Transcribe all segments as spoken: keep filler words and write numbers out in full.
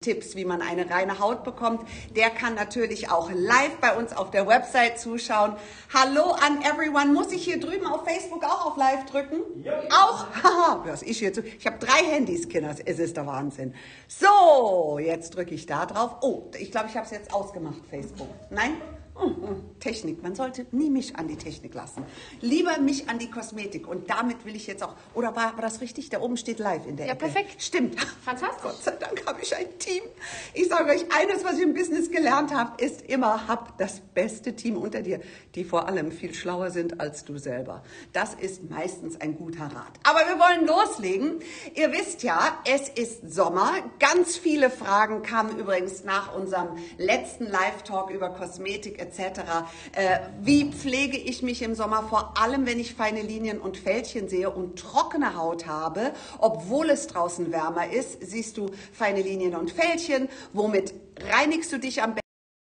Tipps, wie man eine reine Haut bekommt, der kann natürlich auch live bei uns auf der Website zuschauen. Hallo an everyone. Muss ich hier drüben auf Facebook auch auf live drücken? Ja. Auch? Haha, was ich hier zu. Ich habe drei Handys, Kinders. Es ist der Wahnsinn. So, jetzt drücke ich da drauf. Oh, ich glaube, ich habe es jetzt ausgemacht, Facebook. Nein? Oh, oh, Technik. Man sollte nie mich an die Technik lassen. Lieber mich an die Kosmetik. Und damit will ich jetzt auch... Oder war, war das richtig? Da oben steht live in der Ja, Ecke. perfekt. Stimmt. Fantastisch. Gott sei Dank habe ich ein Team. Ich sage euch, eines, was ich im Business gelernt habe, ist immer, hab das beste Team unter dir, die vor allem viel schlauer sind als du selber. Das ist meistens ein guter Rat. Aber wir wollen loslegen. Ihr wisst ja, es ist Sommer. Ganz viele Fragen kamen übrigens nach unserem letzten Live-Talk über Kosmetik et cetera. Äh, wie pflege ich mich im Sommer, vor allem wenn ich feine Linien und Fältchen sehe und trockene Haut habe, obwohl es draußen wärmer ist, siehst du feine Linien und Fältchen. Womit reinigst du dich am besten?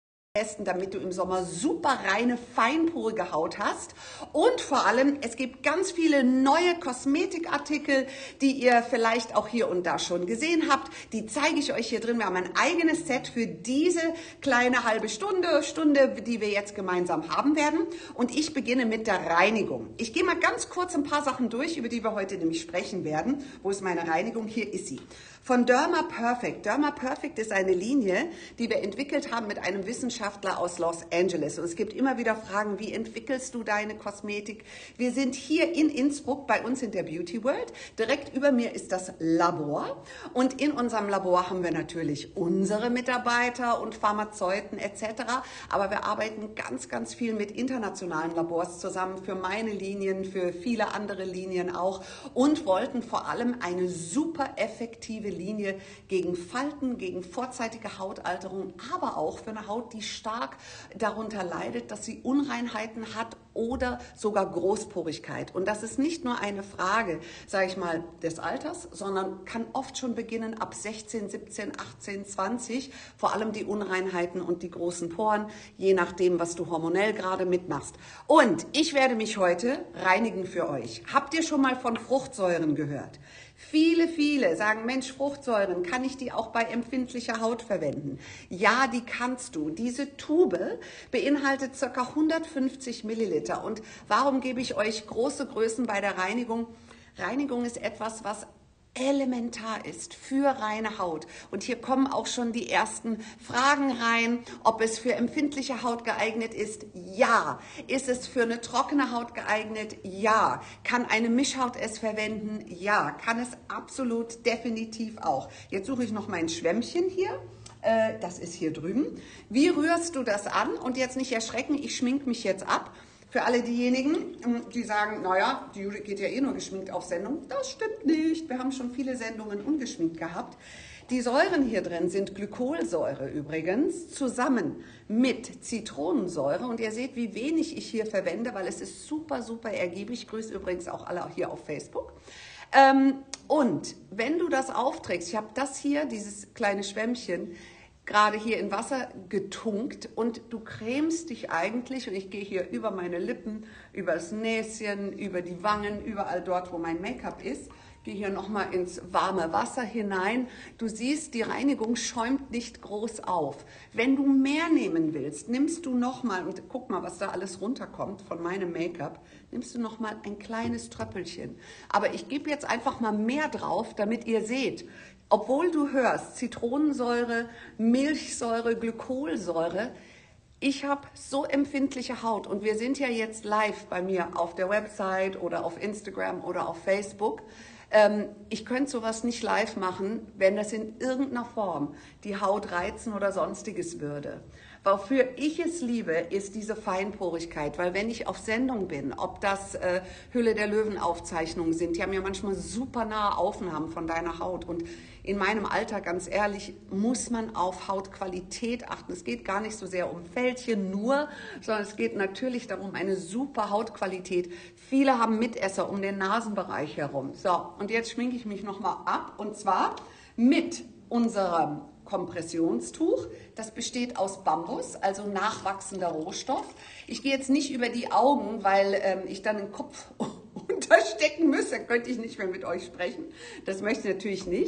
Damit du im Sommer super reine, feinporige Haut hast. Und vor allem, es gibt ganz viele neue Kosmetikartikel, die ihr vielleicht auch hier und da schon gesehen habt. Die zeige ich euch hier drin. Wir haben ein eigenes Set für diese kleine halbe Stunde, Stunde, die wir jetzt gemeinsam haben werden. Und ich beginne mit der Reinigung. Ich gehe mal ganz kurz ein paar Sachen durch, über die wir heute nämlich sprechen werden. Wo ist meine Reinigung? Hier ist sie. Von Derma Perfect. Derma Perfect ist eine Linie, die wir entwickelt haben mit einem Wissenschaftler aus Los Angeles. Und es gibt immer wieder Fragen, wie entwickelst du deine Kosmetik? Wir sind hier in Innsbruck bei uns in der Beauty World. Direkt über mir ist das Labor. Und in unserem Labor haben wir natürlich unsere Mitarbeiter und Pharmazeuten et cetera. Aber wir arbeiten ganz, ganz viel mit internationalen Labors zusammen für meine Linien, für viele andere Linien auch. Und wollten vor allem eine super effektive Linie gegen Falten, gegen vorzeitige Hautalterung, aber auch für eine Haut, die stark darunter leidet, dass sie Unreinheiten hat oder sogar Großporigkeit. Und das ist nicht nur eine Frage, sage ich mal, des Alters, sondern kann oft schon beginnen ab sechzehn, siebzehn, achtzehn, zwanzig, vor allem die Unreinheiten und die großen Poren, je nachdem, was du hormonell gerade mitmachst. Und ich werde mich heute reinigen für euch. Habt ihr schon mal von Fruchtsäuren gehört? Viele, viele sagen, Mensch, Fruchtsäuren, kann ich die auch bei empfindlicher Haut verwenden? Ja, die kannst du. Diese Tube beinhaltet ca. hundertfünfzig Milliliter. Und warum gebe ich euch große Größen bei der Reinigung? Reinigung ist etwas, was elementar ist für reine Haut. Und hier kommen auch schon die ersten Fragen rein, ob es für empfindliche Haut geeignet ist. Ja. Ist es für eine trockene Haut geeignet? Ja. Kann eine Mischhaut es verwenden? Ja. Kann es absolut definitiv auch. Jetzt suche ich noch mein Schwämmchen hier. Äh, das ist hier drüben. Wie rührst du das an? Und jetzt nicht erschrecken, ich schminke mich jetzt ab. Für alle diejenigen, die sagen, naja, die Judith geht ja eh nur geschminkt auf Sendung. Das stimmt nicht. Wir haben schon viele Sendungen ungeschminkt gehabt. Die Säuren hier drin sind Glykolsäure übrigens, zusammen mit Zitronensäure. Und ihr seht, wie wenig ich hier verwende, weil es ist super, super ergiebig. Ich grüße übrigens auch alle hier auf Facebook. Ähm, und wenn du das aufträgst, ich habe das hier, dieses kleine Schwämmchen, gerade hier in Wasser getunkt und du cremst dich eigentlich, und ich gehe hier über meine Lippen, über das Näschen, über die Wangen, überall dort, wo mein Make-up ist, gehe hier nochmal ins warme Wasser hinein. Du siehst, die Reinigung schäumt nicht groß auf. Wenn du mehr nehmen willst, nimmst du nochmal, und guck mal, was da alles runterkommt von meinem Make-up, nimmst du nochmal ein kleines Tröppelchen. Aber ich gebe jetzt einfach mal mehr drauf, damit ihr seht, obwohl du hörst, Zitronensäure, Milchsäure, Glykolsäure, ich habe so empfindliche Haut und wir sind ja jetzt live bei mir auf der Website oder auf Instagram oder auf Facebook. Ähm, ich könnte sowas nicht live machen, wenn das in irgendeiner Form die Haut reizen oder sonstiges würde. Wofür ich es liebe, ist diese Feinporigkeit, weil wenn ich auf Sendung bin, ob das äh, Hülle der Löwen Aufzeichnungen sind, die haben ja manchmal super nahe Aufnahmen von deiner Haut und in meinem Alter, ganz ehrlich, muss man auf Hautqualität achten. Es geht gar nicht so sehr um Fältchen nur, sondern es geht natürlich darum, eine super Hautqualität. Viele haben Mitesser um den Nasenbereich herum. So, und jetzt schminke ich mich nochmal ab und zwar mit unserem Kompressionstuch. Das besteht aus Bambus, also nachwachsender Rohstoff. Ich gehe jetzt nicht über die Augen, weil ähm, ich dann den Kopf unterstecken müsste. Da könnte ich nicht mehr mit euch sprechen. Das möchte ich natürlich nicht.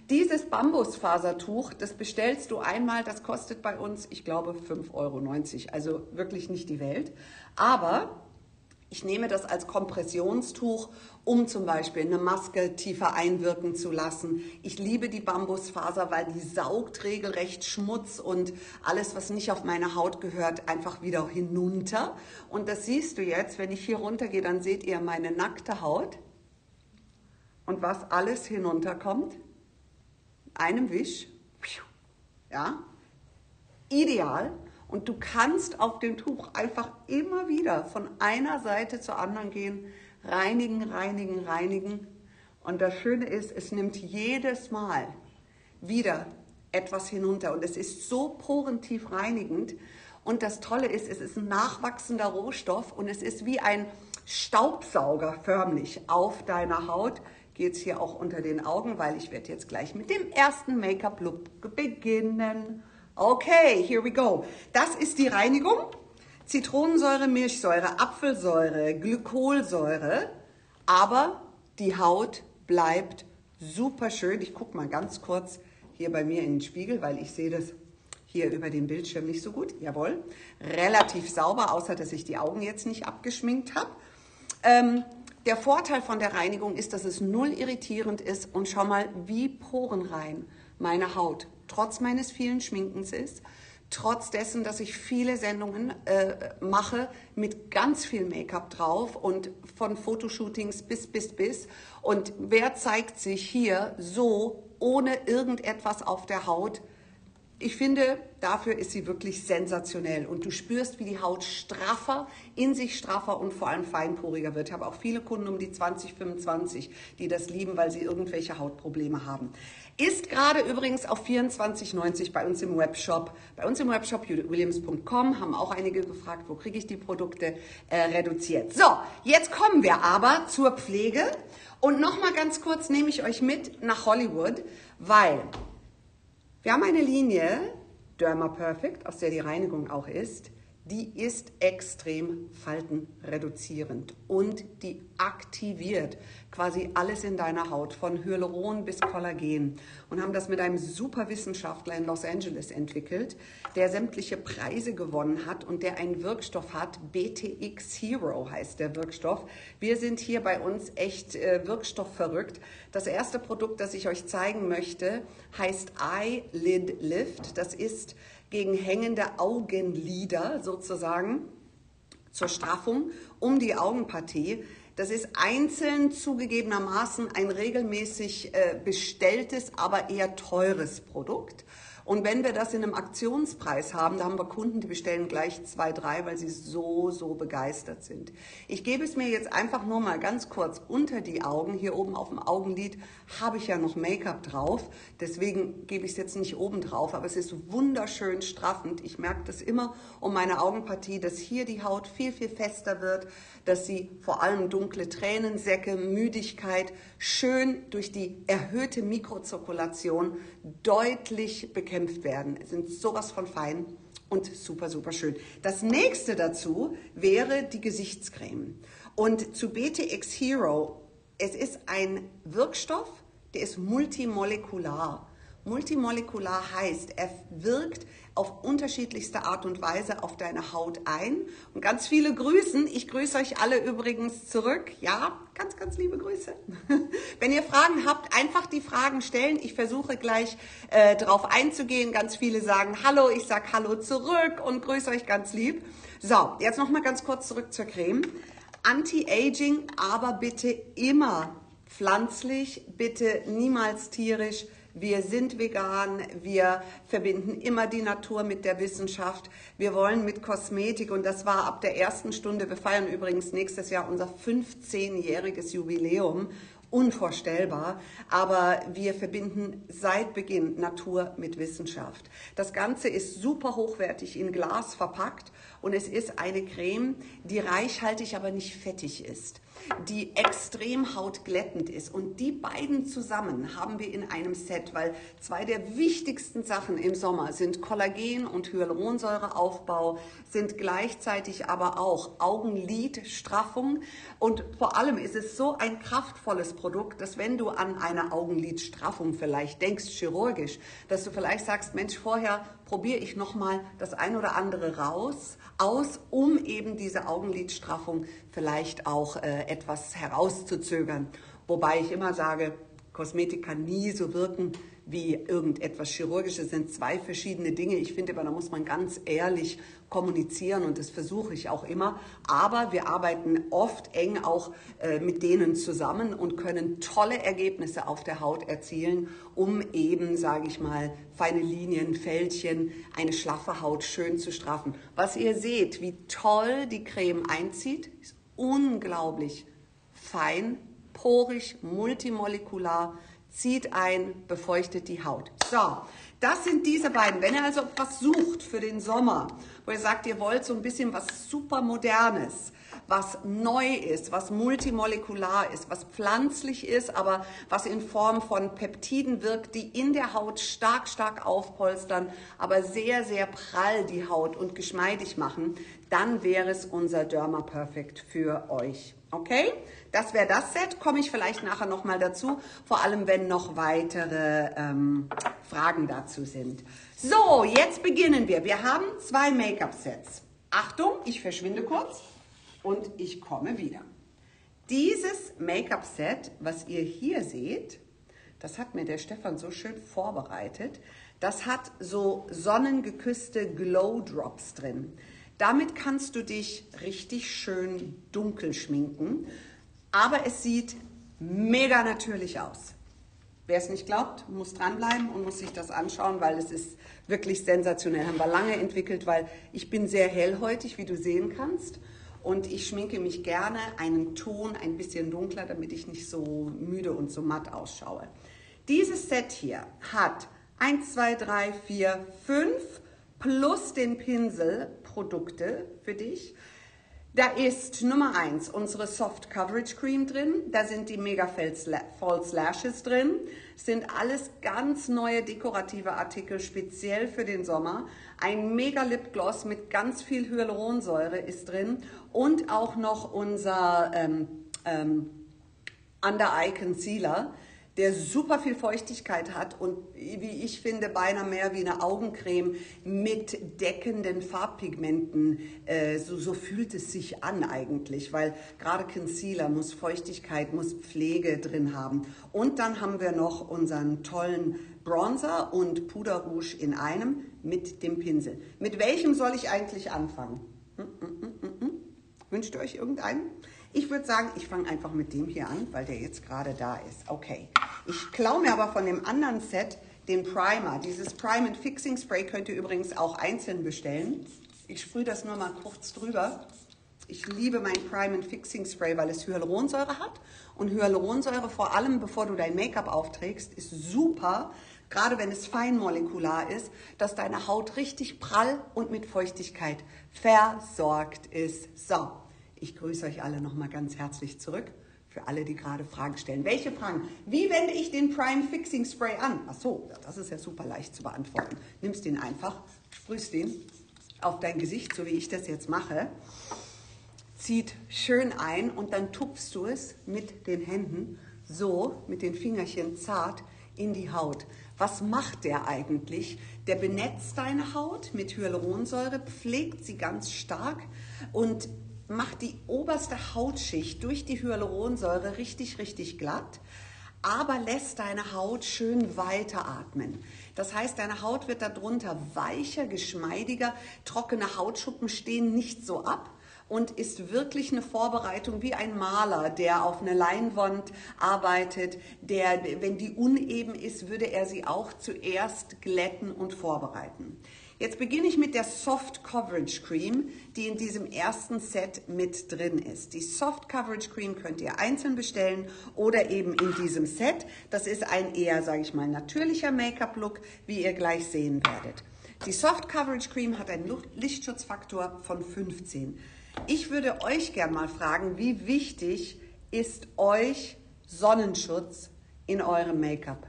Dieses Bambusfasertuch, das bestellst du einmal, das kostet bei uns, ich glaube, fünf Euro neunzig, also wirklich nicht die Welt. Aber ich nehme das als Kompressionstuch, um zum Beispiel eine Maske tiefer einwirken zu lassen. Ich liebe die Bambusfaser, weil die saugt regelrecht Schmutz und alles, was nicht auf meine Haut gehört, einfach wieder hinunter. Und das siehst du jetzt, wenn ich hier runtergehe, dann seht ihr meine nackte Haut und was alles hinunterkommt. Einem Wisch, ja, ideal. Und du kannst auf dem Tuch einfach immer wieder von einer Seite zur anderen gehen, reinigen, reinigen, reinigen. Und das Schöne ist, es nimmt jedes Mal wieder etwas hinunter und es ist so porentief reinigend. Und das Tolle ist, es ist ein nachwachsender Rohstoff und es ist wie ein Staubsauger förmlich auf deiner Haut. Geht es hier auch unter den Augen, weil ich werde jetzt gleich mit dem ersten Make-up-Look beginnen. Okay, here we go. Das ist die Reinigung. Zitronensäure, Milchsäure, Apfelsäure, Glykolsäure. Aber die Haut bleibt super schön. Ich gucke mal ganz kurz hier bei mir in den Spiegel, weil ich sehe das hier über den Bildschirm nicht so gut. Jawohl, relativ sauber, außer dass ich die Augen jetzt nicht abgeschminkt habe. Ähm, Der Vorteil von der Reinigung ist, dass es null irritierend ist und schau mal, wie porenrein meine Haut trotz meines vielen Schminkens ist, trotz dessen, dass ich viele Sendungen äh, mache mit ganz viel Make-up drauf und von Fotoshootings bis, bis, bis. Und wer zeigt sich hier so ohne irgendetwas auf der Haut? Ich finde, dafür ist sie wirklich sensationell und du spürst, wie die Haut straffer, in sich straffer und vor allem feinporiger wird. Ich habe auch viele Kunden um die zwanzig, fünfundzwanzig, die das lieben, weil sie irgendwelche Hautprobleme haben. Ist gerade übrigens auf vierundzwanzig neunzig bei uns im Webshop. Bei uns im Webshop judith williams punkt com haben auch einige gefragt, wo kriege ich die Produkte äh, reduziert. So, jetzt kommen wir aber zur Pflege und nochmal ganz kurz nehme ich euch mit nach Hollywood, weil wir haben eine Linie, Derma Perfect, aus der die Reinigung auch ist, die ist extrem faltenreduzierend und die aktiviert quasi alles in deiner Haut, von Hyaluron bis Kollagen, und haben das mit einem super Wissenschaftler in Los Angeles entwickelt, der sämtliche Preise gewonnen hat und der einen Wirkstoff hat, B T X Hero heißt der Wirkstoff. Wir sind hier bei uns echt äh, wirkstoffverrückt. Das erste Produkt, das ich euch zeigen möchte, heißt Eyelid Lift. Das ist gegen hängende Augenlider sozusagen zur Straffung um die Augenpartie. Das ist einzeln zugegebenermaßen ein regelmäßig äh, bestelltes, aber eher teures Produkt. Und wenn wir das in einem Aktionspreis haben, da haben wir Kunden, die bestellen gleich zwei, drei, weil sie so, so begeistert sind. Ich gebe es mir jetzt einfach nur mal ganz kurz unter die Augen. Hier oben auf dem Augenlid habe ich ja noch Make-up drauf. Deswegen gebe ich es jetzt nicht oben drauf, aber es ist wunderschön straffend. Ich merke das immer um meine Augenpartie, dass hier die Haut viel, viel fester wird, dass sie vor allem dunkle Tränensäcke, Müdigkeit schön durch die erhöhte Mikrozirkulation deutlich bekämpft werden. Es sind sowas von fein und super, super schön. Das nächste dazu wäre die Gesichtscreme. Und zu B T X Hero, es ist ein Wirkstoff, der ist multimolekular. Multimolekular heißt, er wirkt auf unterschiedlichste Art und Weise auf deine Haut ein. Und ganz viele grüßen. Ich grüße euch alle übrigens zurück. Ja, ganz, ganz liebe Grüße. Wenn ihr Fragen habt, einfach die Fragen stellen. Ich versuche gleich äh, drauf einzugehen. Ganz viele sagen Hallo, ich sage Hallo zurück und grüße euch ganz lieb. So, jetzt nochmal ganz kurz zurück zur Creme. Anti-Aging, aber bitte immer pflanzlich, bitte niemals tierisch. Wir sind vegan, wir verbinden immer die Natur mit der Wissenschaft. Wir wollen mit Kosmetik, und das war ab der ersten Stunde, wir feiern übrigens nächstes Jahr unser fünfzehnjähriges Jubiläum, unvorstellbar, aber wir verbinden seit Beginn Natur mit Wissenschaft. Das Ganze ist super hochwertig in Glas verpackt und es ist eine Creme, die reichhaltig, aber nicht fettig ist. die extrem hautglättend ist. Und die beiden zusammen haben wir in einem Set, weil zwei der wichtigsten Sachen im Sommer sind Kollagen- und Hyaluronsäureaufbau, sind gleichzeitig aber auch Augenlidstraffung. Und vor allem ist es so ein kraftvolles Produkt, dass wenn du an eine Augenlidstraffung vielleicht denkst, chirurgisch, dass du vielleicht sagst, Mensch, vorher probiere ich nochmal das ein oder andere raus, aus, um eben diese Augenlidstraffung vielleicht auch äh, etwas herauszuzögern. Wobei ich immer sage, Kosmetik kann nie so wirken wie irgendetwas Chirurgisches. Es sind zwei verschiedene Dinge. Ich finde aber, da muss man ganz ehrlich kommunizieren und das versuche ich auch immer. Aber wir arbeiten oft eng auch äh, mit denen zusammen und können tolle Ergebnisse auf der Haut erzielen, um eben, sage ich mal, feine Linien, Fältchen, eine schlaffe Haut schön zu straffen. Was ihr seht, wie toll die Creme einzieht, ist unglaublich fein, porig, multimolekular, zieht ein, befeuchtet die Haut. So, das sind diese beiden. Wenn ihr also was sucht für den Sommer, wo ihr sagt, ihr wollt so ein bisschen was super Modernes, was neu ist, was multimolekular ist, was pflanzlich ist, aber was in Form von Peptiden wirkt, die in der Haut stark, stark aufpolstern, aber sehr, sehr prall die Haut und geschmeidig machen, dann wäre es unser Derma Perfect für euch. Okay? Das wäre das Set, komme ich vielleicht nachher nochmal dazu, vor allem wenn noch weitere ähm, Fragen dazu sind. So, jetzt beginnen wir. Wir haben zwei Make-up-Sets. Achtung, ich verschwinde kurz und ich komme wieder. Dieses Make-up-Set, was ihr hier seht, das hat mir der Stefan so schön vorbereitet, das hat so sonnengeküsste Glow Drops drin. Damit kannst du dich richtig schön dunkel schminken, aber es sieht mega natürlich aus. Wer es nicht glaubt, muss dranbleiben und muss sich das anschauen, weil es ist wirklich sensationell. Haben wir lange entwickelt, weil ich bin sehr hellhäutig, wie du sehen kannst. Und ich schminke mich gerne einen Ton ein bisschen dunkler, damit ich nicht so müde und so matt ausschaue. Dieses Set hier hat eins, zwei, drei, vier, fünf plus den Pinsel Produkte für dich. Da ist Nummer eins unsere Soft Coverage Cream drin, da sind die Mega False Lashes drin, sind alles ganz neue dekorative Artikel, speziell für den Sommer. Ein Mega Lip Gloss mit ganz viel Hyaluronsäure ist drin und auch noch unser ähm, ähm, Under Eye Concealer, der super viel Feuchtigkeit hat und wie ich finde, beinahe mehr wie eine Augencreme mit deckenden Farbpigmenten. Äh, so, so fühlt es sich an eigentlich, weil gerade Concealer muss Feuchtigkeit, muss Pflege drin haben. Und dann haben wir noch unseren tollen Bronzer und Puderrouge in einem mit dem Pinsel. Mit welchem soll ich eigentlich anfangen? Hm, hm, hm, hm, hm. Wünscht ihr euch irgendeinen? Ich würde sagen, ich fange einfach mit dem hier an, weil der jetzt gerade da ist. Okay, ich klaue mir aber von dem anderen Set den Primer. Dieses Prime and Fixing Spray könnt ihr übrigens auch einzeln bestellen. Ich sprühe das nur mal kurz drüber. Ich liebe mein Prime and Fixing Spray, weil es Hyaluronsäure hat. Und Hyaluronsäure, vor allem bevor du dein Make-up aufträgst, ist super, gerade wenn es feinmolekular ist, dass deine Haut richtig prall und mit Feuchtigkeit versorgt ist. So. Ich grüße euch alle nochmal ganz herzlich zurück, für alle, die gerade Fragen stellen. Welche Fragen? Wie wende ich den Prime Fixing Spray an? Ach so, das ist ja super leicht zu beantworten. Nimmst den einfach, sprühst den auf dein Gesicht, so wie ich das jetzt mache, zieht schön ein und dann tupfst du es mit den Händen, so mit den Fingerchen zart in die Haut. Was macht der eigentlich? Der benetzt deine Haut mit Hyaluronsäure, pflegt sie ganz stark und macht die oberste Hautschicht durch die Hyaluronsäure richtig, richtig glatt, aber lässt deine Haut schön weiteratmen. Das heißt, deine Haut wird darunter weicher, geschmeidiger, trockene Hautschuppen stehen nicht so ab und ist wirklich eine Vorbereitung wie ein Maler, der auf einer Leinwand arbeitet, der, wenn die uneben ist, würde er sie auch zuerst glätten und vorbereiten. Jetzt beginne ich mit der Soft Coverage Cream, die in diesem ersten Set mit drin ist. Die Soft Coverage Cream könnt ihr einzeln bestellen oder eben in diesem Set. Das ist ein eher, sage ich mal, natürlicher Make-up-Look, wie ihr gleich sehen werdet. Die Soft Coverage Cream hat einen Lichtschutzfaktor von fünfzehn. Ich würde euch gern mal fragen, wie wichtig ist euch Sonnenschutz in eurem Make-up?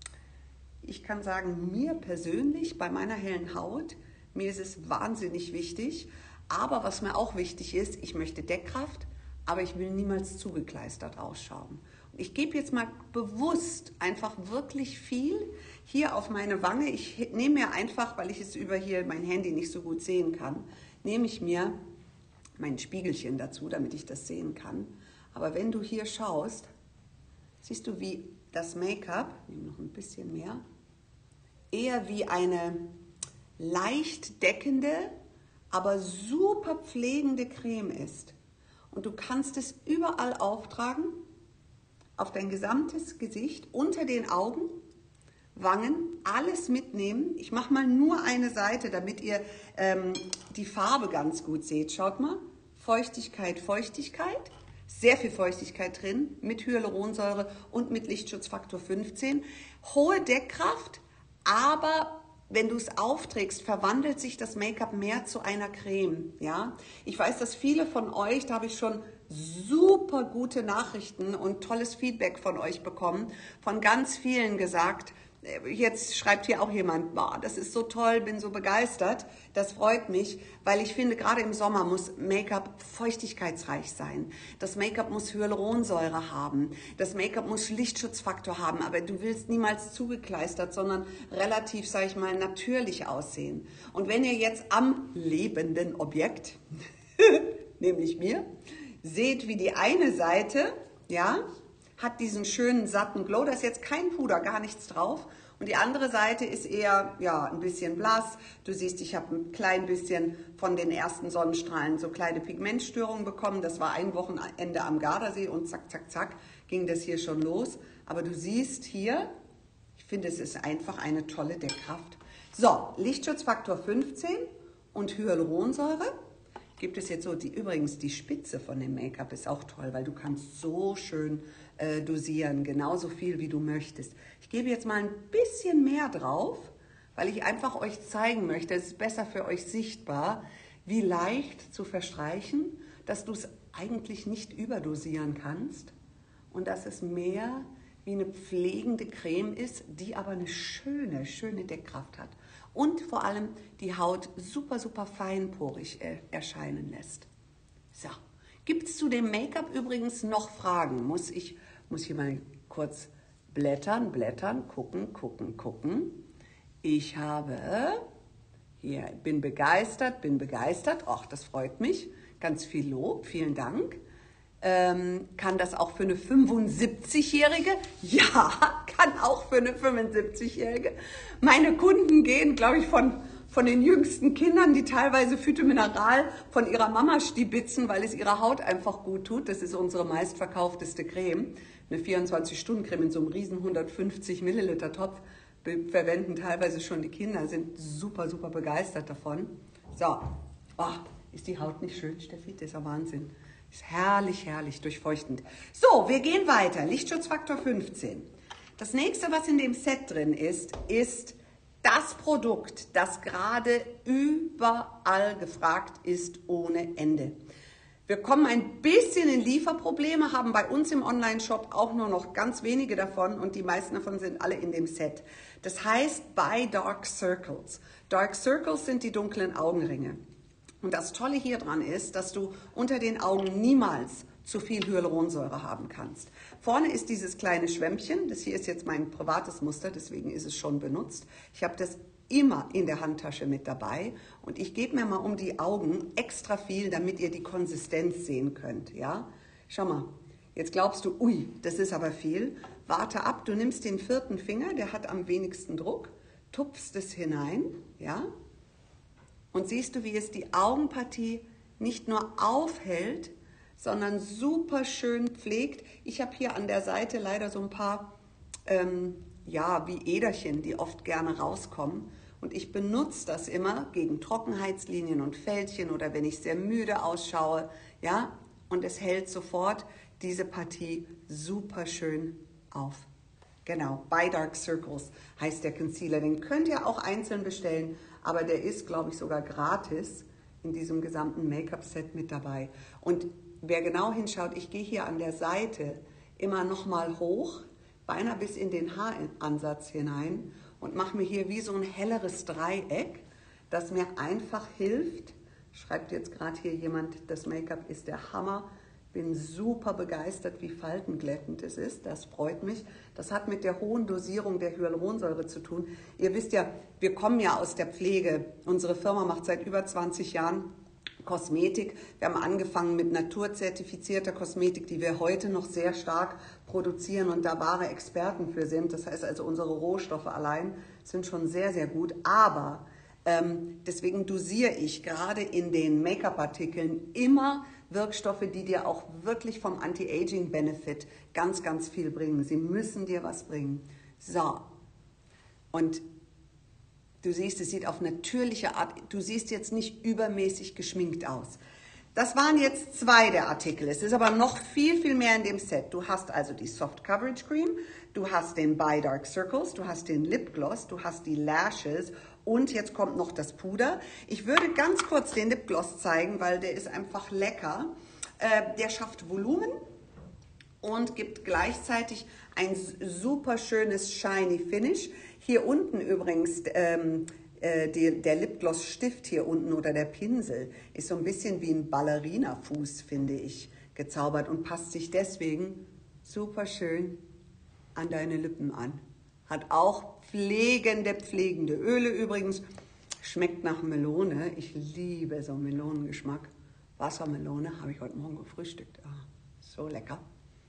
Ich kann sagen, mir persönlich, bei meiner hellen Haut, mir ist es wahnsinnig wichtig. Aber was mir auch wichtig ist, ich möchte Deckkraft, aber ich will niemals zugekleistert ausschauen. Und ich gebe jetzt mal bewusst einfach wirklich viel hier auf meine Wange. Ich nehme mir einfach, weil ich es über hier mein Handy nicht so gut sehen kann, nehme ich mir mein Spiegelchen dazu, damit ich das sehen kann. Aber wenn du hier schaust, siehst du, wie das Make-up, ich nehme noch ein bisschen mehr, eher wie eine leicht deckende, aber super pflegende Creme ist. Und du kannst es überall auftragen, auf dein gesamtes Gesicht, unter den Augen, Wangen, alles mitnehmen. Ich mache mal nur eine Seite, damit ihr ähm, die Farbe ganz gut seht. Schaut mal, Feuchtigkeit, Feuchtigkeit. Sehr viel Feuchtigkeit drin, mit Hyaluronsäure und mit Lichtschutzfaktor fünfzehn. Hohe Deckkraft, aber wenn du es aufträgst, verwandelt sich das Make-up mehr zu einer Creme. Ja? Ich weiß, dass viele von euch, da habe ich schon super gute Nachrichten und tolles Feedback von euch bekommen, von ganz vielen gesagt, jetzt schreibt hier auch jemand, boah, das ist so toll, bin so begeistert. Das freut mich, weil ich finde, gerade im Sommer muss Make-up feuchtigkeitsreich sein. Das Make-up muss Hyaluronsäure haben. Das Make-up muss Lichtschutzfaktor haben. Aber du willst niemals zugekleistert, sondern relativ, sage ich mal, natürlich aussehen. Und wenn ihr jetzt am lebenden Objekt, nämlich mir, seht, wie die eine Seite, ja, hat diesen schönen satten Glow, da ist jetzt kein Puder, gar nichts drauf. Und die andere Seite ist eher, ja, ein bisschen blass. Du siehst, ich habe ein klein bisschen von den ersten Sonnenstrahlen so kleine Pigmentstörungen bekommen. Das war ein Wochenende am Gardasee und zack, zack, zack, ging das hier schon los. Aber du siehst hier, ich finde, es ist einfach eine tolle Deckkraft. So, Lichtschutzfaktor fünfzehn und Hyaluronsäure. Gibt es jetzt so, die übrigens die Spitze von dem Make-up ist auch toll, weil du kannst so schön äh, dosieren, genauso viel wie du möchtest. Ich gebe jetzt mal ein bisschen mehr drauf, weil ich einfach euch zeigen möchte, es ist besser für euch sichtbar, wie leicht zu verstreichen, dass du es eigentlich nicht überdosieren kannst und dass es mehr wie eine pflegende Creme ist, die aber eine schöne, schöne Deckkraft hat. Und vor allem die Haut super, super feinporig äh, erscheinen lässt. So, gibt es zu dem Make-up übrigens noch Fragen? Muss ich muss hier mal kurz blättern, blättern, gucken, gucken, gucken. Ich habe, hier, bin begeistert, bin begeistert. Ach, das freut mich. Ganz viel Lob, vielen Dank. Ähm, kann das auch für eine fünfundsiebzigjährige? Ja, kann auch für eine fünfundsiebzigjährige. Meine Kunden gehen, glaube ich, von, von den jüngsten Kindern, die teilweise Phytomineral von ihrer Mama stibitzen, weil es ihrer Haut einfach gut tut. Das ist unsere meistverkaufteste Creme. Eine vierundzwanzig-Stunden-Creme in so einem riesen hundertfünfzig Milliliter Topf verwenden teilweise schon die Kinder, sind super, super begeistert davon. So, oh, ist die Haut nicht schön, Steffi? Das ist ja Wahnsinn. Ist herrlich, herrlich, durchfeuchtend. So, wir gehen weiter. Lichtschutzfaktor fünfzehn. Das nächste, was in dem Set drin ist, ist das Produkt, das gerade überall gefragt ist ohne Ende. Wir kommen ein bisschen in Lieferprobleme, haben bei uns im Online-Shop auch nur noch ganz wenige davon und die meisten davon sind alle in dem Set. Das heißt By Dark Circles. Dark Circles sind die dunklen Augenringe. Und das Tolle hier dran ist, dass du unter den Augen niemals zu viel Hyaluronsäure haben kannst. Vorne ist dieses kleine Schwämmchen, das hier ist jetzt mein privates Muster, deswegen ist es schon benutzt. Ich habe das immer in der Handtasche mit dabei und ich gebe mir mal um die Augen extra viel, damit ihr die Konsistenz sehen könnt. Ja? Schau mal, jetzt glaubst du, ui, das ist aber viel. Warte ab, du nimmst den vierten Finger, der hat am wenigsten Druck, tupfst es hinein, ja? Und siehst du, wie es die Augenpartie nicht nur aufhält, sondern super schön pflegt. Ich habe hier an der Seite leider so ein paar, ähm, ja, wie Äderchen, die oft gerne rauskommen. Und ich benutze das immer gegen Trockenheitslinien und Fältchen oder wenn ich sehr müde ausschaue, ja. Und es hält sofort diese Partie super schön auf. Genau, By Dark Circles heißt der Concealer. Den könnt ihr auch einzeln bestellen, aber der ist, glaube ich, sogar gratis in diesem gesamten Make-up-Set mit dabei. Und wer genau hinschaut, ich gehe hier an der Seite immer nochmal hoch, beinahe bis in den Haaransatz hinein und mache mir hier wie so ein helleres Dreieck, das mir einfach hilft. Schreibt jetzt gerade hier jemand, das Make-up ist der Hammer. Bin super begeistert, wie faltenglättend es ist. Das freut mich. Das hat mit der hohen Dosierung der Hyaluronsäure zu tun. Ihr wisst ja, wir kommen ja aus der Pflege. Unsere Firma macht seit über zwanzig Jahren Kosmetik. Wir haben angefangen mit naturzertifizierter Kosmetik, die wir heute noch sehr stark produzieren und da wahre Experten für sind. Das heißt also, unsere Rohstoffe allein sind schon sehr, sehr gut. Aber ähm, deswegen dosiere ich gerade in den Make-up-Artikeln immer Wirkstoffe, die dir auch wirklich vom Anti-Aging-Benefit ganz, ganz viel bringen. Sie müssen dir was bringen. So, und du siehst, es sieht auf natürliche Art, du siehst jetzt nicht übermäßig geschminkt aus. Das waren jetzt zwei der Artikel. Es ist aber noch viel, viel mehr in dem Set. Du hast also die Soft Coverage Cream, du hast den By Dark Circles, du hast den Lip Gloss, du hast die Lashes und jetzt kommt noch das Puder. Ich würde ganz kurz den Lip Gloss zeigen, weil der ist einfach lecker. Äh, der schafft Volumen und gibt gleichzeitig ein super schönes Shiny Finish. Hier unten übrigens, ähm, äh, die, der Lipgloss-Stift hier unten oder der Pinsel ist so ein bisschen wie ein Ballerina-Fuß, finde ich, gezaubert und passt sich deswegen super schön an deine Lippen an. Hat auch pflegende, pflegende Öle übrigens. Schmeckt nach Melone. Ich liebe so Melonengeschmack. Wassermelone habe ich heute Morgen gefrühstückt. Ah, so lecker.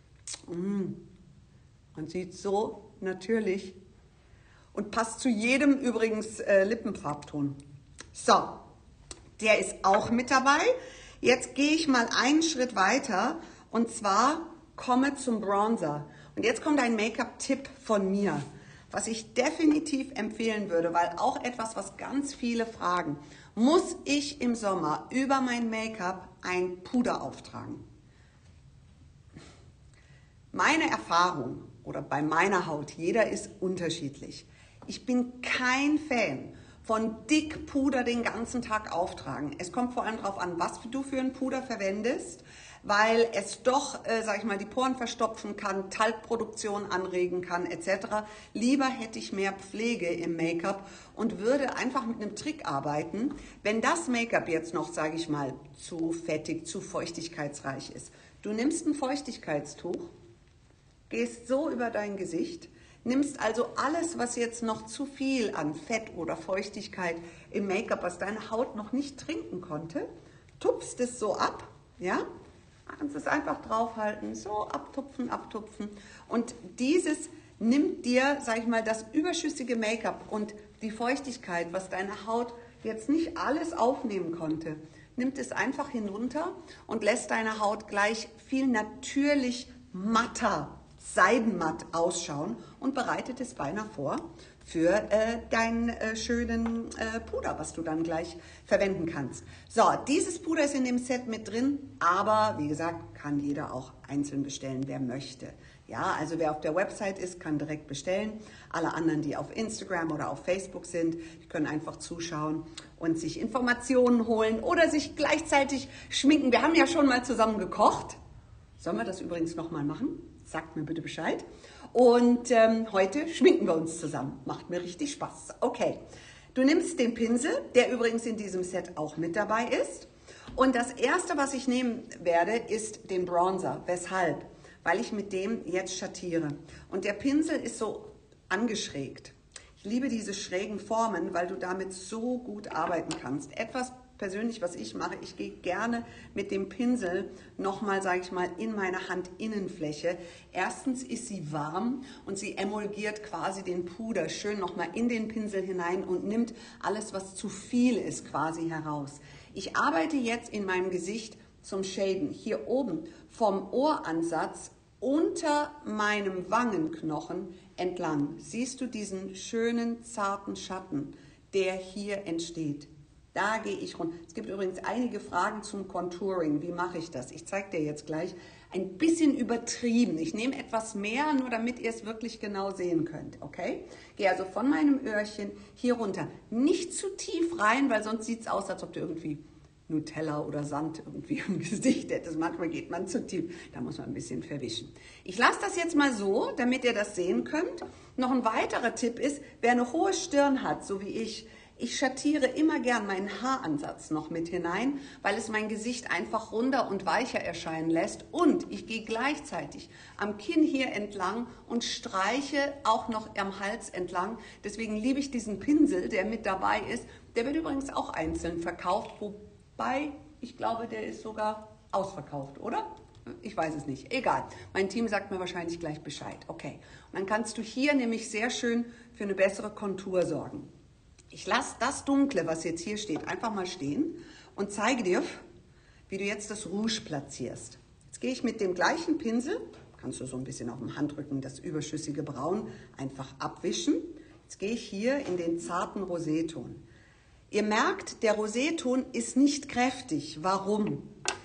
Mm. Und sieht so natürlich und passt zu jedem übrigens äh, Lippenfarbton. So, der ist auch mit dabei. Jetzt gehe ich mal einen Schritt weiter und zwar komme zum Bronzer. Und jetzt kommt ein Make-up-Tipp von mir, was ich definitiv empfehlen würde, weil auch etwas, was ganz viele fragen. Muss ich im Sommer über mein Make-up ein Puder auftragen? Meine Erfahrung oder bei meiner Haut, jeder ist unterschiedlich. Ich bin kein Fan von dick Puder den ganzen Tag auftragen. Es kommt vor allem darauf an, was du für ein Puder verwendest, weil es doch, äh, sag ich mal, die Poren verstopfen kann, Talgproduktion anregen kann et cetera. Lieber hätte ich mehr Pflege im Make-up und würde einfach mit einem Trick arbeiten, wenn das Make-up jetzt noch, sage ich mal, zu fettig, zu feuchtigkeitsreich ist. Du nimmst ein Feuchtigkeitstuch, gehst so über dein Gesicht, nimmst also alles, was jetzt noch zu viel an Fett oder Feuchtigkeit im Make-up, was deine Haut noch nicht trinken konnte, tupfst es so ab, ja? Kannst es einfach draufhalten, so abtupfen, abtupfen. Und dieses nimmt dir, sag ich mal, das überschüssige Make-up und die Feuchtigkeit, was deine Haut jetzt nicht alles aufnehmen konnte, nimmt es einfach hinunter und lässt deine Haut gleich viel natürlich matter, seidenmatt ausschauen und bereitet es beinahe vor für äh, deinen äh, schönen äh, Puder, was du dann gleich verwenden kannst. So, dieses Puder ist in dem Set mit drin, aber wie gesagt, kann jeder auch einzeln bestellen, wer möchte. Ja, also wer auf der Website ist, kann direkt bestellen. Alle anderen, die auf Instagram oder auf Facebook sind, die können einfach zuschauen und sich Informationen holen oder sich gleichzeitig schminken. Wir haben ja schon mal zusammen gekocht. Sollen wir das übrigens nochmal machen? Sagt mir bitte Bescheid. Und ähm, heute schminken wir uns zusammen. Macht mir richtig Spaß. Okay, du nimmst den Pinsel, der übrigens in diesem Set auch mit dabei ist. Und das erste, was ich nehmen werde, ist den Bronzer. Weshalb? Weil ich mit dem jetzt schattiere. Und der Pinsel ist so angeschrägt. Ich liebe diese schrägen Formen, weil du damit so gut arbeiten kannst. Etwas persönlich, was ich mache, ich gehe gerne mit dem Pinsel nochmal, sage ich mal, in meine Handinnenfläche. Erstens ist sie warm und sie emulgiert quasi den Puder schön nochmal in den Pinsel hinein und nimmt alles, was zu viel ist, quasi heraus. Ich arbeite jetzt in meinem Gesicht zum Shaden. Hier oben vom Ohransatz unter meinem Wangenknochen entlang. Siehst du diesen schönen, zarten Schatten, der hier entsteht? Da gehe ich runter. Es gibt übrigens einige Fragen zum Contouring. Wie mache ich das? Ich zeige dir jetzt gleich. Ein bisschen übertrieben. Ich nehme etwas mehr, nur damit ihr es wirklich genau sehen könnt. Okay? Gehe also von meinem Öhrchen hier runter. Nicht zu tief rein, weil sonst sieht es aus, als ob du irgendwie Nutella oder Sand irgendwie im Gesicht hättest. Manchmal geht man zu tief, da muss man ein bisschen verwischen. Ich lasse das jetzt mal so, damit ihr das sehen könnt. Noch ein weiterer Tipp ist, wer eine hohe Stirn hat, so wie ich, ich schattiere immer gern meinen Haaransatz noch mit hinein, weil es mein Gesicht einfach runder und weicher erscheinen lässt. Und ich gehe gleichzeitig am Kinn hier entlang und streiche auch noch am Hals entlang. Deswegen liebe ich diesen Pinsel, der mit dabei ist. Der wird übrigens auch einzeln verkauft, wobei ich glaube, der ist sogar ausverkauft, oder? Ich weiß es nicht. Egal. Mein Team sagt mir wahrscheinlich gleich Bescheid. Okay. Und dann kannst du hier nämlich sehr schön für eine bessere Kontur sorgen. Ich lasse das Dunkle, was jetzt hier steht, einfach mal stehen und zeige dir, wie du jetzt das Rouge platzierst. Jetzt gehe ich mit dem gleichen Pinsel, kannst du so ein bisschen auf dem Handrücken das überschüssige Braun einfach abwischen. Jetzt gehe ich hier in den zarten Roséton. Ihr merkt, der Roséton ist nicht kräftig. Warum?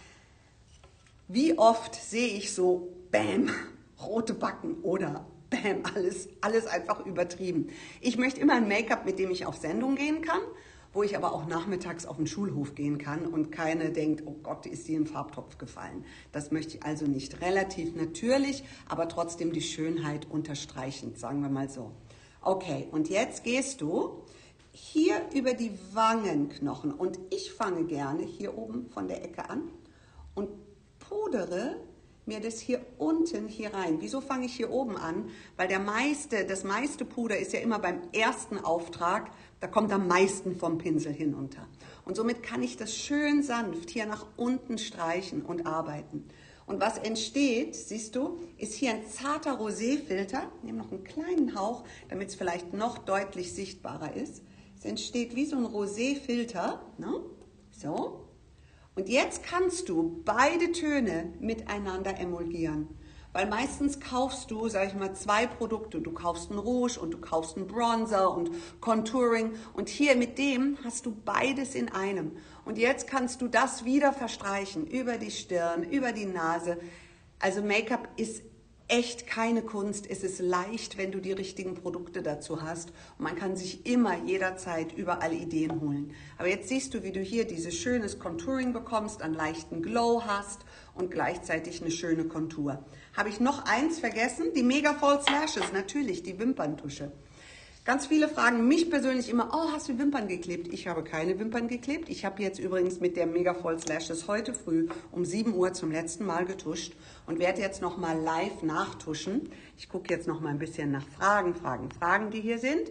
Wie oft sehe ich so, bam, rote Backen oder bam, alles, alles einfach übertrieben. Ich möchte immer ein Make-up, mit dem ich auf Sendung gehen kann, wo ich aber auch nachmittags auf den Schulhof gehen kann und keine denkt, oh Gott, ist die im Farbtopf gefallen. Das möchte ich also nicht. Relativ natürlich, aber trotzdem die Schönheit unterstreichend, sagen wir mal so. Okay, und jetzt gehst du hier über die Wangenknochen und ich fange gerne hier oben von der Ecke an und pudere mir das hier unten hier rein. Wieso fange ich hier oben an? Weil der meiste, das meiste Puder ist ja immer beim ersten Auftrag, da kommt am meisten vom Pinsel hinunter. Und somit kann ich das schön sanft hier nach unten streichen und arbeiten. Und was entsteht, siehst du, ist hier ein zarter Roséfilter. Ich nehme noch einen kleinen Hauch, damit es vielleicht noch deutlich sichtbarer ist. Es entsteht wie so ein Roséfilter, ne? So. Und jetzt kannst du beide Töne miteinander emulgieren. Weil meistens kaufst du, sag ich mal, zwei Produkte. Du kaufst einen Rouge und du kaufst einen Bronzer und Contouring. Und hier mit dem hast du beides in einem. Und jetzt kannst du das wieder verstreichen über die Stirn, über die Nase. Also Make-up ist echt keine Kunst. Es ist leicht, wenn du die richtigen Produkte dazu hast. Und man kann sich immer, jederzeit, überall Ideen holen. Aber jetzt siehst du, wie du hier dieses schönes Contouring bekommst, einen leichten Glow hast und gleichzeitig eine schöne Kontur. Habe ich noch eins vergessen? Die Mega False Lashes, natürlich, die Wimperntusche. Ganz viele fragen mich persönlich immer, oh, hast du Wimpern geklebt? Ich habe keine Wimpern geklebt. Ich habe jetzt übrigens mit der Mega False Lashes heute früh um sieben Uhr zum letzten Mal getuscht und werde jetzt nochmal live nachtuschen. Ich gucke jetzt noch mal ein bisschen nach Fragen, Fragen, Fragen, die hier sind.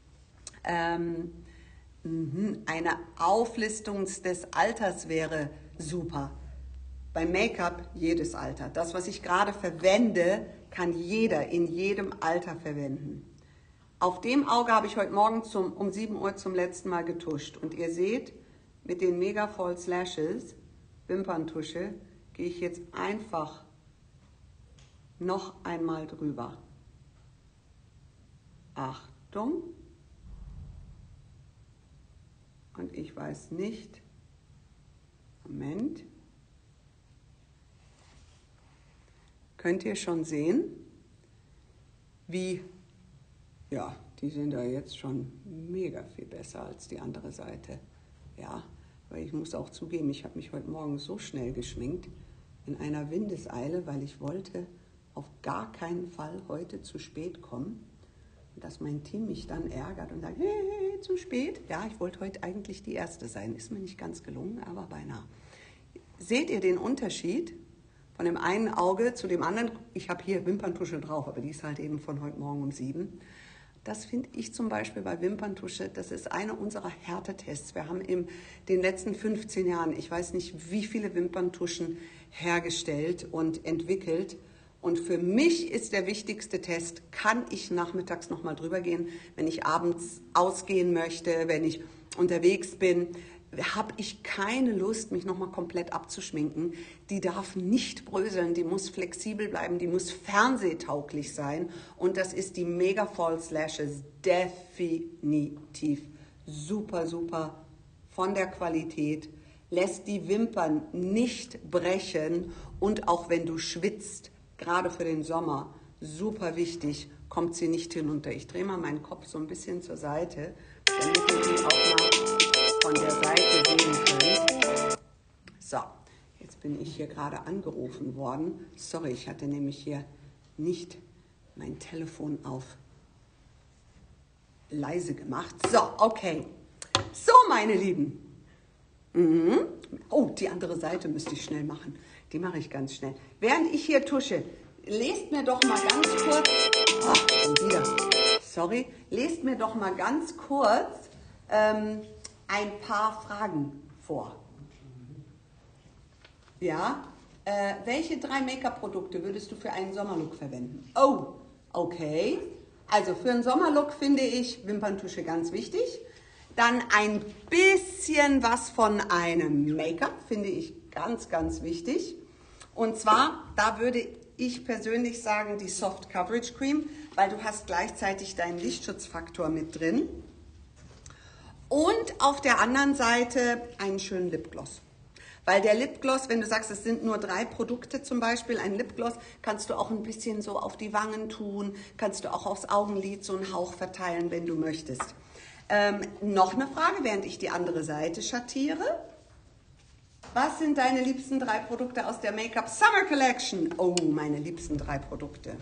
Ähm, eine Auflistung des Alters wäre super. Beim Make-up jedes Alter. Das, was ich gerade verwende, kann jeder in jedem Alter verwenden. Auf dem Auge habe ich heute Morgen zum, um sieben Uhr zum letzten Mal getuscht. Und ihr seht, mit den Mega False Lashes, Wimperntusche, gehe ich jetzt einfach noch einmal drüber. Achtung. Und ich weiß nicht, Moment, könnt ihr schon sehen, wie, ja, die sind da jetzt schon mega viel besser als die andere Seite. Ja, weil ich muss auch zugeben, ich habe mich heute Morgen so schnell geschminkt, in einer Windeseile, weil ich wollte auf gar keinen Fall heute zu spät kommen. Und dass mein Team mich dann ärgert und sagt, hey, hey, zu spät. Ja, ich wollte heute eigentlich die Erste sein. Ist mir nicht ganz gelungen, aber beinahe. Seht ihr den Unterschied von dem einen Auge zu dem anderen? Ich habe hier Wimperntusche drauf, aber die ist halt eben von heute Morgen um sieben. Das finde ich zum Beispiel bei Wimperntusche, das ist einer unserer Härtetests. Wir haben in den letzten fünfzehn Jahren, ich weiß nicht, wie viele Wimperntuschen hergestellt und entwickelt. Und für mich ist der wichtigste Test, kann ich nachmittags nochmal drüber gehen, wenn ich abends ausgehen möchte, wenn ich unterwegs bin, habe ich keine Lust, mich nochmal komplett abzuschminken. Die darf nicht bröseln, die muss flexibel bleiben, die muss fernsehtauglich sein. Und das ist die Mega False Lashes definitiv super, super von der Qualität. Lässt die Wimpern nicht brechen und auch wenn du schwitzt, gerade für den Sommer, super wichtig, kommt sie nicht hinunter. Ich drehe mal meinen Kopf so ein bisschen zur Seite, damit ihr die auch mal von der Seite sehen könnt. bin ich hier gerade angerufen worden. Sorry, ich hatte nämlich hier nicht mein Telefon auf leise gemacht. So, okay. So, meine Lieben. Mhm. Oh, die andere Seite müsste ich schnell machen. Die mache ich ganz schnell. Während ich hier tusche, lest mir doch mal ganz kurz... Ach, schon wieder. Sorry. Lest mir doch mal ganz kurz ähm, ein paar Fragen vor. Ja? Äh, welche drei Make-up-Produkte würdest du für einen Sommerlook verwenden? Oh, okay. Also für einen Sommerlook finde ich Wimperntusche ganz wichtig. Dann ein bisschen was von einem Make-up finde ich ganz, ganz wichtig. Und zwar, da würde ich persönlich sagen, die Soft Coverage Cream, weil du hast gleichzeitig deinen Lichtschutzfaktor mit drin. Und auf der anderen Seite einen schönen Lipgloss. Weil der Lipgloss, wenn du sagst, es sind nur drei Produkte zum Beispiel, ein Lipgloss kannst du auch ein bisschen so auf die Wangen tun, kannst du auch aufs Augenlid so einen Hauch verteilen, wenn du möchtest. Ähm, noch eine Frage, während ich die andere Seite schattiere. Was sind deine liebsten drei Produkte aus der Make-up Summer Collection? Oh, meine liebsten drei Produkte.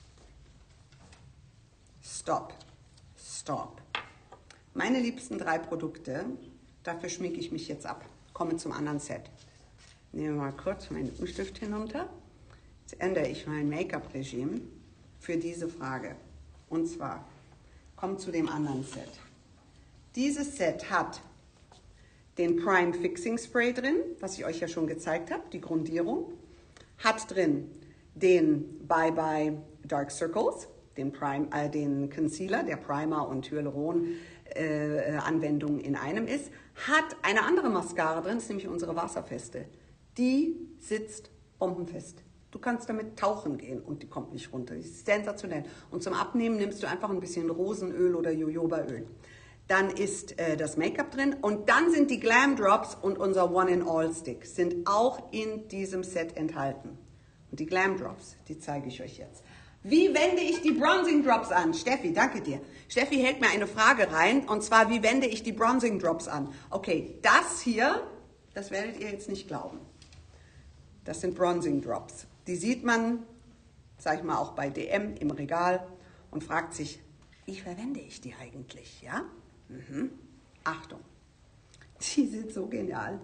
Stop. Stop. Meine liebsten drei Produkte, dafür schminke ich mich jetzt ab. Komme zum anderen Set. Nehmen wir mal kurz meinen Lippenstift hinunter. Jetzt ändere ich mein Make-up-Regime für diese Frage. Und zwar, komm zu dem anderen Set. Dieses Set hat den Prime Fixing Spray drin, was ich euch ja schon gezeigt habe, die Grundierung. Hat drin den Bye Bye Dark Circles, den, Prime, äh, den Concealer, der Primer und Hyaluron äh, Anwendung in einem ist. Hat eine andere Mascara drin, das ist nämlich unsere wasserfeste. Die sitzt bombenfest. Du kannst damit tauchen gehen und die kommt nicht runter. Die ist sensationell. Und zum Abnehmen nimmst du einfach ein bisschen Rosenöl oder Jojobaöl. Dann ist äh, das Make-up drin und dann sind die Glam Drops und unser One-in-All-Stick sind auch in diesem Set enthalten. Und die Glam Drops, die zeige ich euch jetzt. Wie wende ich die Bronzing Drops an? Steffi, danke dir. Steffi hält mir eine Frage rein und zwar, wie wende ich die Bronzing Drops an? Okay, das hier, das werdet ihr jetzt nicht glauben. Das sind Bronzing Drops. Die sieht man, sag ich mal, auch bei D M im Regal und fragt sich, wie verwende ich die eigentlich, ja? Mhm. Achtung, die sind so genial.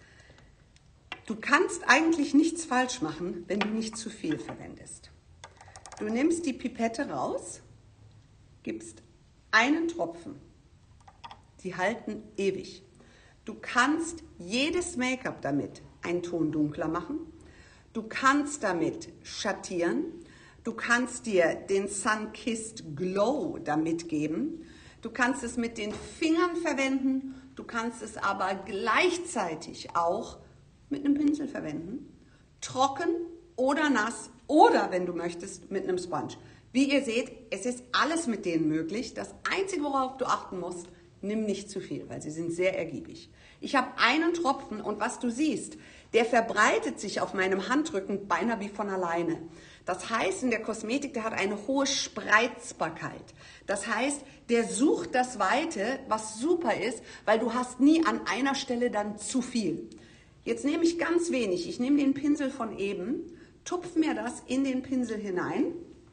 Du kannst eigentlich nichts falsch machen, wenn du nicht zu viel verwendest. Du nimmst die Pipette raus, gibst einen Tropfen. Die halten ewig. Du kannst jedes Make-up damit einen Ton dunkler machen. Du kannst damit schattieren. Du kannst dir den Sun-Kissed Glow damit geben. Du kannst es mit den Fingern verwenden. Du kannst es aber gleichzeitig auch mit einem Pinsel verwenden. Trocken oder nass oder, wenn du möchtest, mit einem Sponge. Wie ihr seht, es ist alles mit denen möglich. Das Einzige, worauf du achten musst, nimm nicht zu viel, weil sie sind sehr ergiebig. Ich habe einen Tropfen und was du siehst, der verbreitet sich auf meinem Handrücken beinahe wie von alleine. Das heißt, in der Kosmetik, der hat eine hohe Spreizbarkeit. Das heißt, der sucht das Weite, was super ist, weil du hast nie an einer Stelle dann zu viel. Jetzt nehme ich ganz wenig. Ich nehme den Pinsel von eben, tupfe mir das in den Pinsel hinein.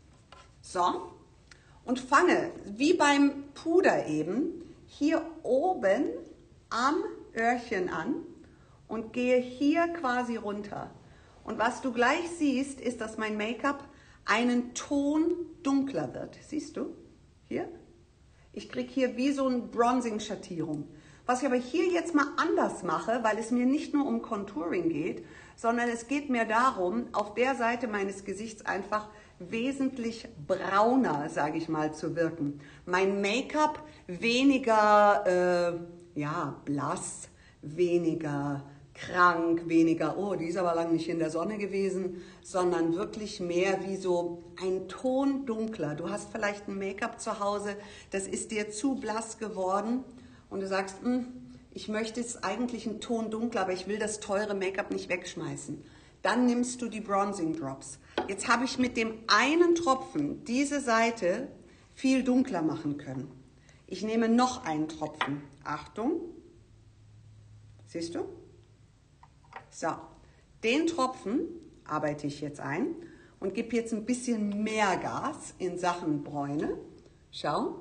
So. Und fange, wie beim Puder eben, hier oben am Öhrchen an und gehe hier quasi runter. Und was du gleich siehst, ist, dass mein Make-up einen Ton dunkler wird. Siehst du? Hier? Ich kriege hier wie so eine Bronzing-Schattierung. Was ich aber hier jetzt mal anders mache, weil es mir nicht nur um Contouring geht, sondern es geht mir darum, auf der Seite meines Gesichts einfach wesentlich brauner, sage ich mal, zu wirken. Mein Make-up weniger, äh, ja, blass, weniger krank, weniger, oh, die ist aber lange nicht in der Sonne gewesen, sondern wirklich mehr wie so ein Ton dunkler. Du hast vielleicht ein Make-up zu Hause, das ist dir zu blass geworden und du sagst, ich möchte es eigentlich einen Ton dunkler, aber ich will das teure Make-up nicht wegschmeißen. Dann nimmst du die Bronzing Drops. Jetzt habe ich mit dem einen Tropfen diese Seite viel dunkler machen können. Ich nehme noch einen Tropfen. Achtung. Siehst du? So. Den Tropfen arbeite ich jetzt ein und gebe jetzt ein bisschen mehr Gas in Sachen Bräune. Schau.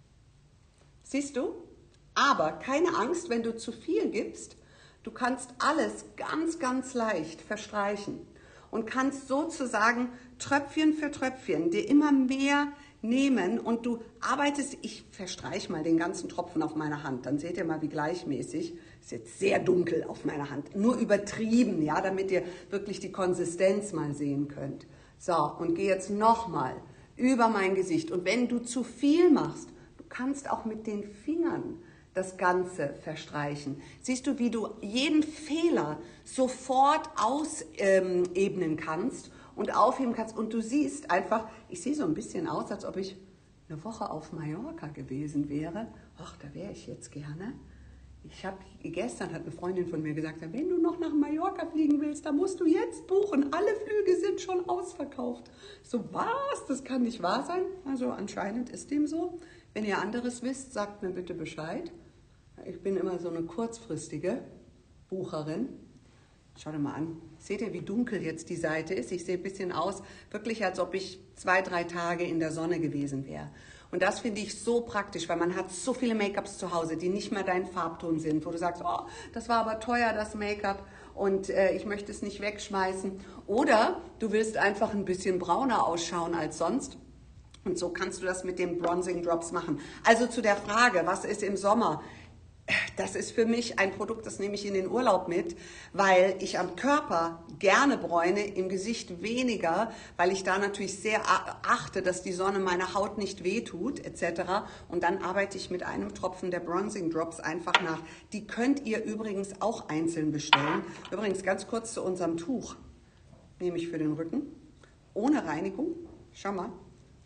Siehst du? Aber keine Angst, wenn du zu viel gibst. Du kannst alles ganz, ganz leicht verstreichen und kannst sozusagen Tröpfchen für Tröpfchen dir immer mehr nehmen und du arbeitest, ich verstreiche mal den ganzen Tropfen auf meiner Hand, dann seht ihr mal, wie gleichmäßig, ist jetzt sehr dunkel auf meiner Hand, nur übertrieben, ja, damit ihr wirklich die Konsistenz mal sehen könnt. So, und geh jetzt nochmal über mein Gesicht und wenn du zu viel machst, du kannst auch mit den Fingern das Ganze verstreichen. Siehst du, wie du jeden Fehler sofort ausebnen kannst und aufheben kannst. Und du siehst einfach, ich sehe so ein bisschen aus, als ob ich eine Woche auf Mallorca gewesen wäre. Ach, da wäre ich jetzt gerne. Ich habe gestern hat eine Freundin von mir gesagt, wenn du noch nach Mallorca fliegen willst, dann musst du jetzt buchen. Alle Flüge sind schon ausverkauft. So, was? Das kann nicht wahr sein? Also anscheinend ist dem so. Wenn ihr anderes wisst, sagt mir bitte Bescheid. Ich bin immer so eine kurzfristige Bucherin. Schaut mal an. Seht ihr, wie dunkel jetzt die Seite ist? Ich sehe ein bisschen aus, wirklich als ob ich zwei, drei Tage in der Sonne gewesen wäre. Und das finde ich so praktisch, weil man hat so viele Make-ups zu Hause, die nicht mehr dein Farbton sind, wo du sagst, oh, das war aber teuer, das Make-up, und äh, ich möchte es nicht wegschmeißen. Oder du willst einfach ein bisschen brauner ausschauen als sonst. Und so kannst du das mit den Bronzing Drops machen. Also zu der Frage, was ist im Sommer? Das ist für mich ein Produkt, das nehme ich in den Urlaub mit, weil ich am Körper gerne bräune, im Gesicht weniger, weil ich da natürlich sehr achte, dass die Sonne meine Haut nicht wehtut, et cetera. Und dann arbeite ich mit einem Tropfen der Bronzing Drops einfach nach. Die könnt ihr übrigens auch einzeln bestellen. Übrigens ganz kurz zu unserem Tuch, nehme ich für den Rücken, ohne Reinigung, schau mal,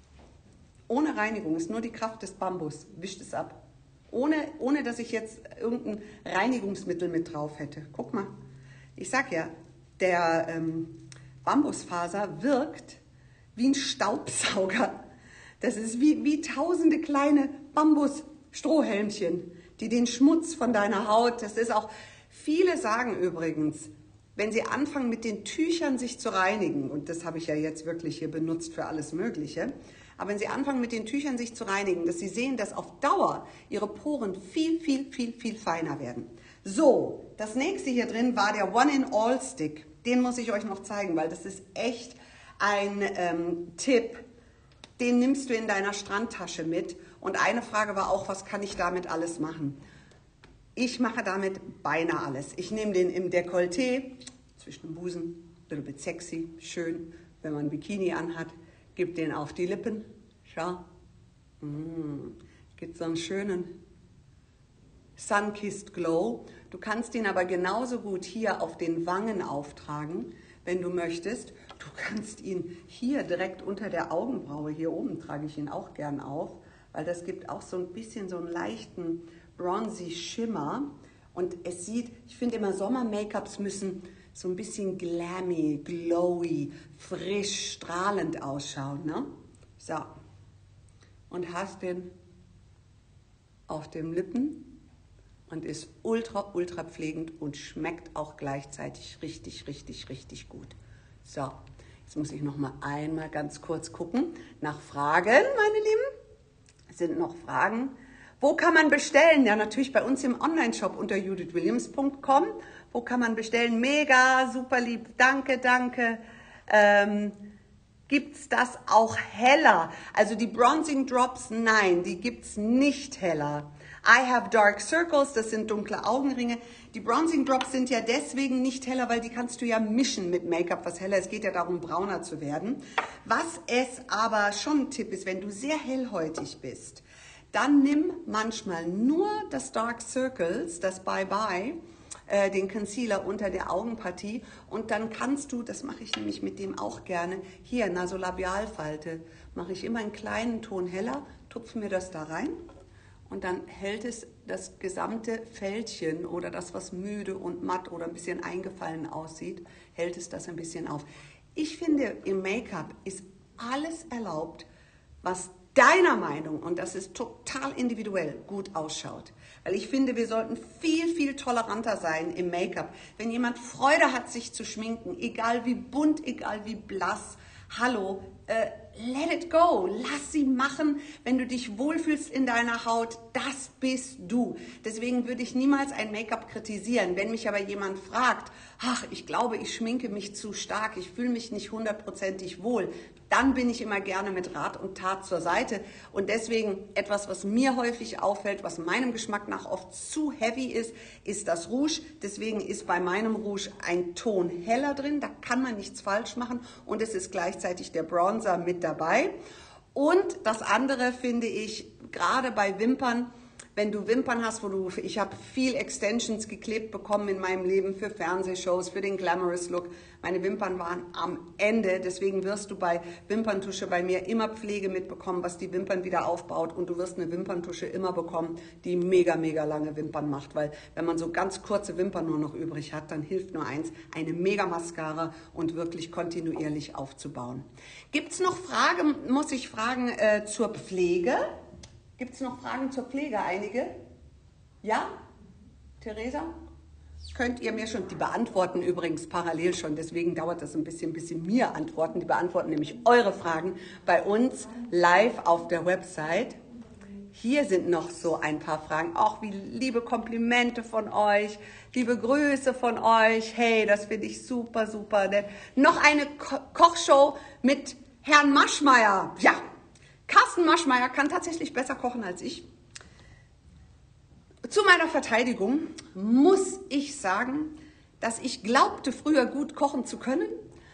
ohne Reinigung, ist nur die Kraft des Bambus, wischt es ab. Ohne, ohne dass ich jetzt irgendein Reinigungsmittel mit drauf hätte. Guck mal, ich sag ja, der ähm, Bambusfaser wirkt wie ein Staubsauger. Das ist wie, wie tausende kleine Bambusstrohhelmchen, die den Schmutz von deiner Haut, das ist auch, viele sagen übrigens, wenn sie anfangen mit den Tüchern sich zu reinigen, und das habe ich ja jetzt wirklich hier benutzt für alles Mögliche, aber wenn sie anfangen mit den Tüchern sich zu reinigen, dass sie sehen, dass auf Dauer ihre Poren viel, viel, viel, viel feiner werden. So, das nächste hier drin war der One-in-All-Stick. Den muss ich euch noch zeigen, weil das ist echt ein ähm, Tipp. Den nimmst du in deiner Strandtasche mit. Und eine Frage war auch, was kann ich damit alles machen? Ich mache damit beinahe alles. Ich nehme den im Dekolleté, zwischen dem Busen, ein little bit sexy, schön, wenn man ein Bikini anhat. Gib den auf die Lippen, schau, mm. Gibt so einen schönen Sun-Kissed Glow. Du kannst ihn aber genauso gut hier auf den Wangen auftragen, wenn du möchtest. Du kannst ihn hier direkt unter der Augenbraue, hier oben trage ich ihn auch gern auf, weil das gibt auch so ein bisschen so einen leichten bronzy Schimmer. Und es sieht, ich finde immer Sommer-Make-ups müssen so ein bisschen glammy, glowy, frisch, strahlend ausschauen, ne? So. Und hast den auf den Lippen und ist ultra, ultra pflegend und schmeckt auch gleichzeitig richtig, richtig, richtig gut. So, jetzt muss ich noch mal einmal ganz kurz gucken nach Fragen, meine Lieben. Sind noch Fragen? Wo kann man bestellen? Ja, natürlich bei uns im Online-Shop unter judith williams punkt com. Wo kann man bestellen? Mega, super lieb. Danke, danke. Ähm, gibt's das auch heller? Also die Bronzing Drops, nein, die gibt's nicht heller. I have dark circles, das sind dunkle Augenringe. Die Bronzing Drops sind ja deswegen nicht heller, weil die kannst du ja mischen mit Make-up, was heller ist. Es geht ja darum, brauner zu werden. Was es aber schon ein Tipp ist, wenn du sehr hellhäutig bist, dann nimm manchmal nur das Dark Circles, das Bye Bye, äh, den Concealer unter der Augenpartie, und dann kannst du, das mache ich nämlich mit dem auch gerne, hier Nasolabialfalte, mache ich immer einen kleinen Ton heller, tupfe mir das da rein und dann hält es das gesamte Fältchen oder das, was müde und matt oder ein bisschen eingefallen aussieht, hält es das ein bisschen auf. Ich finde, im Make-up ist alles erlaubt, was deiner Meinung, und das ist total individuell, gut ausschaut. Weil ich finde, wir sollten viel, viel toleranter sein im Make-up. Wenn jemand Freude hat, sich zu schminken, egal wie bunt, egal wie blass, hallo, äh, let it go, lass sie machen. Wenn du dich wohlfühlst in deiner Haut, das bist du. Deswegen würde ich niemals ein Make-up kritisieren. Wenn mich aber jemand fragt, ach, ich glaube, ich schminke mich zu stark, ich fühle mich nicht hundertprozentig wohl, dann bin ich immer gerne mit Rat und Tat zur Seite. Und deswegen etwas, was mir häufig auffällt, was meinem Geschmack nach oft zu heavy ist, ist das Rouge. Deswegen ist bei meinem Rouge ein Ton heller drin, da kann man nichts falsch machen. Und es ist gleichzeitig der Bronzer mit dabei. Und das andere finde ich, gerade bei Wimpern, wenn du Wimpern hast, wo du, ich habe viel Extensions geklebt bekommen in meinem Leben für Fernsehshows, für den Glamorous Look. Meine Wimpern waren am Ende, deswegen wirst du bei Wimperntusche bei mir immer Pflege mitbekommen, was die Wimpern wieder aufbaut, und du wirst eine Wimperntusche immer bekommen, die mega, mega lange Wimpern macht, weil wenn man so ganz kurze Wimpern nur noch übrig hat, dann hilft nur eins, eine Mega Mascara und wirklich kontinuierlich aufzubauen. Gibt es noch Fragen, muss ich fragen, äh, zur Pflege? Gibt es noch Fragen zur Pflege? Einige? Ja? Theresa? Könnt ihr mir schon, die beantworten übrigens parallel schon, deswegen dauert das ein bisschen, bis sie mir antworten. Die beantworten nämlich eure Fragen bei uns live auf der Website. Hier sind noch so ein paar Fragen. Auch wie liebe Komplimente von euch, liebe Grüße von euch. Hey, das finde ich super, super nett. Noch eine Ko- Kochshow mit Herrn Maschmeyer. Ja. Carsten Maschmeyer kann tatsächlich besser kochen als ich. Zu meiner Verteidigung muss ich sagen, dass ich glaubte, früher gut kochen zu können.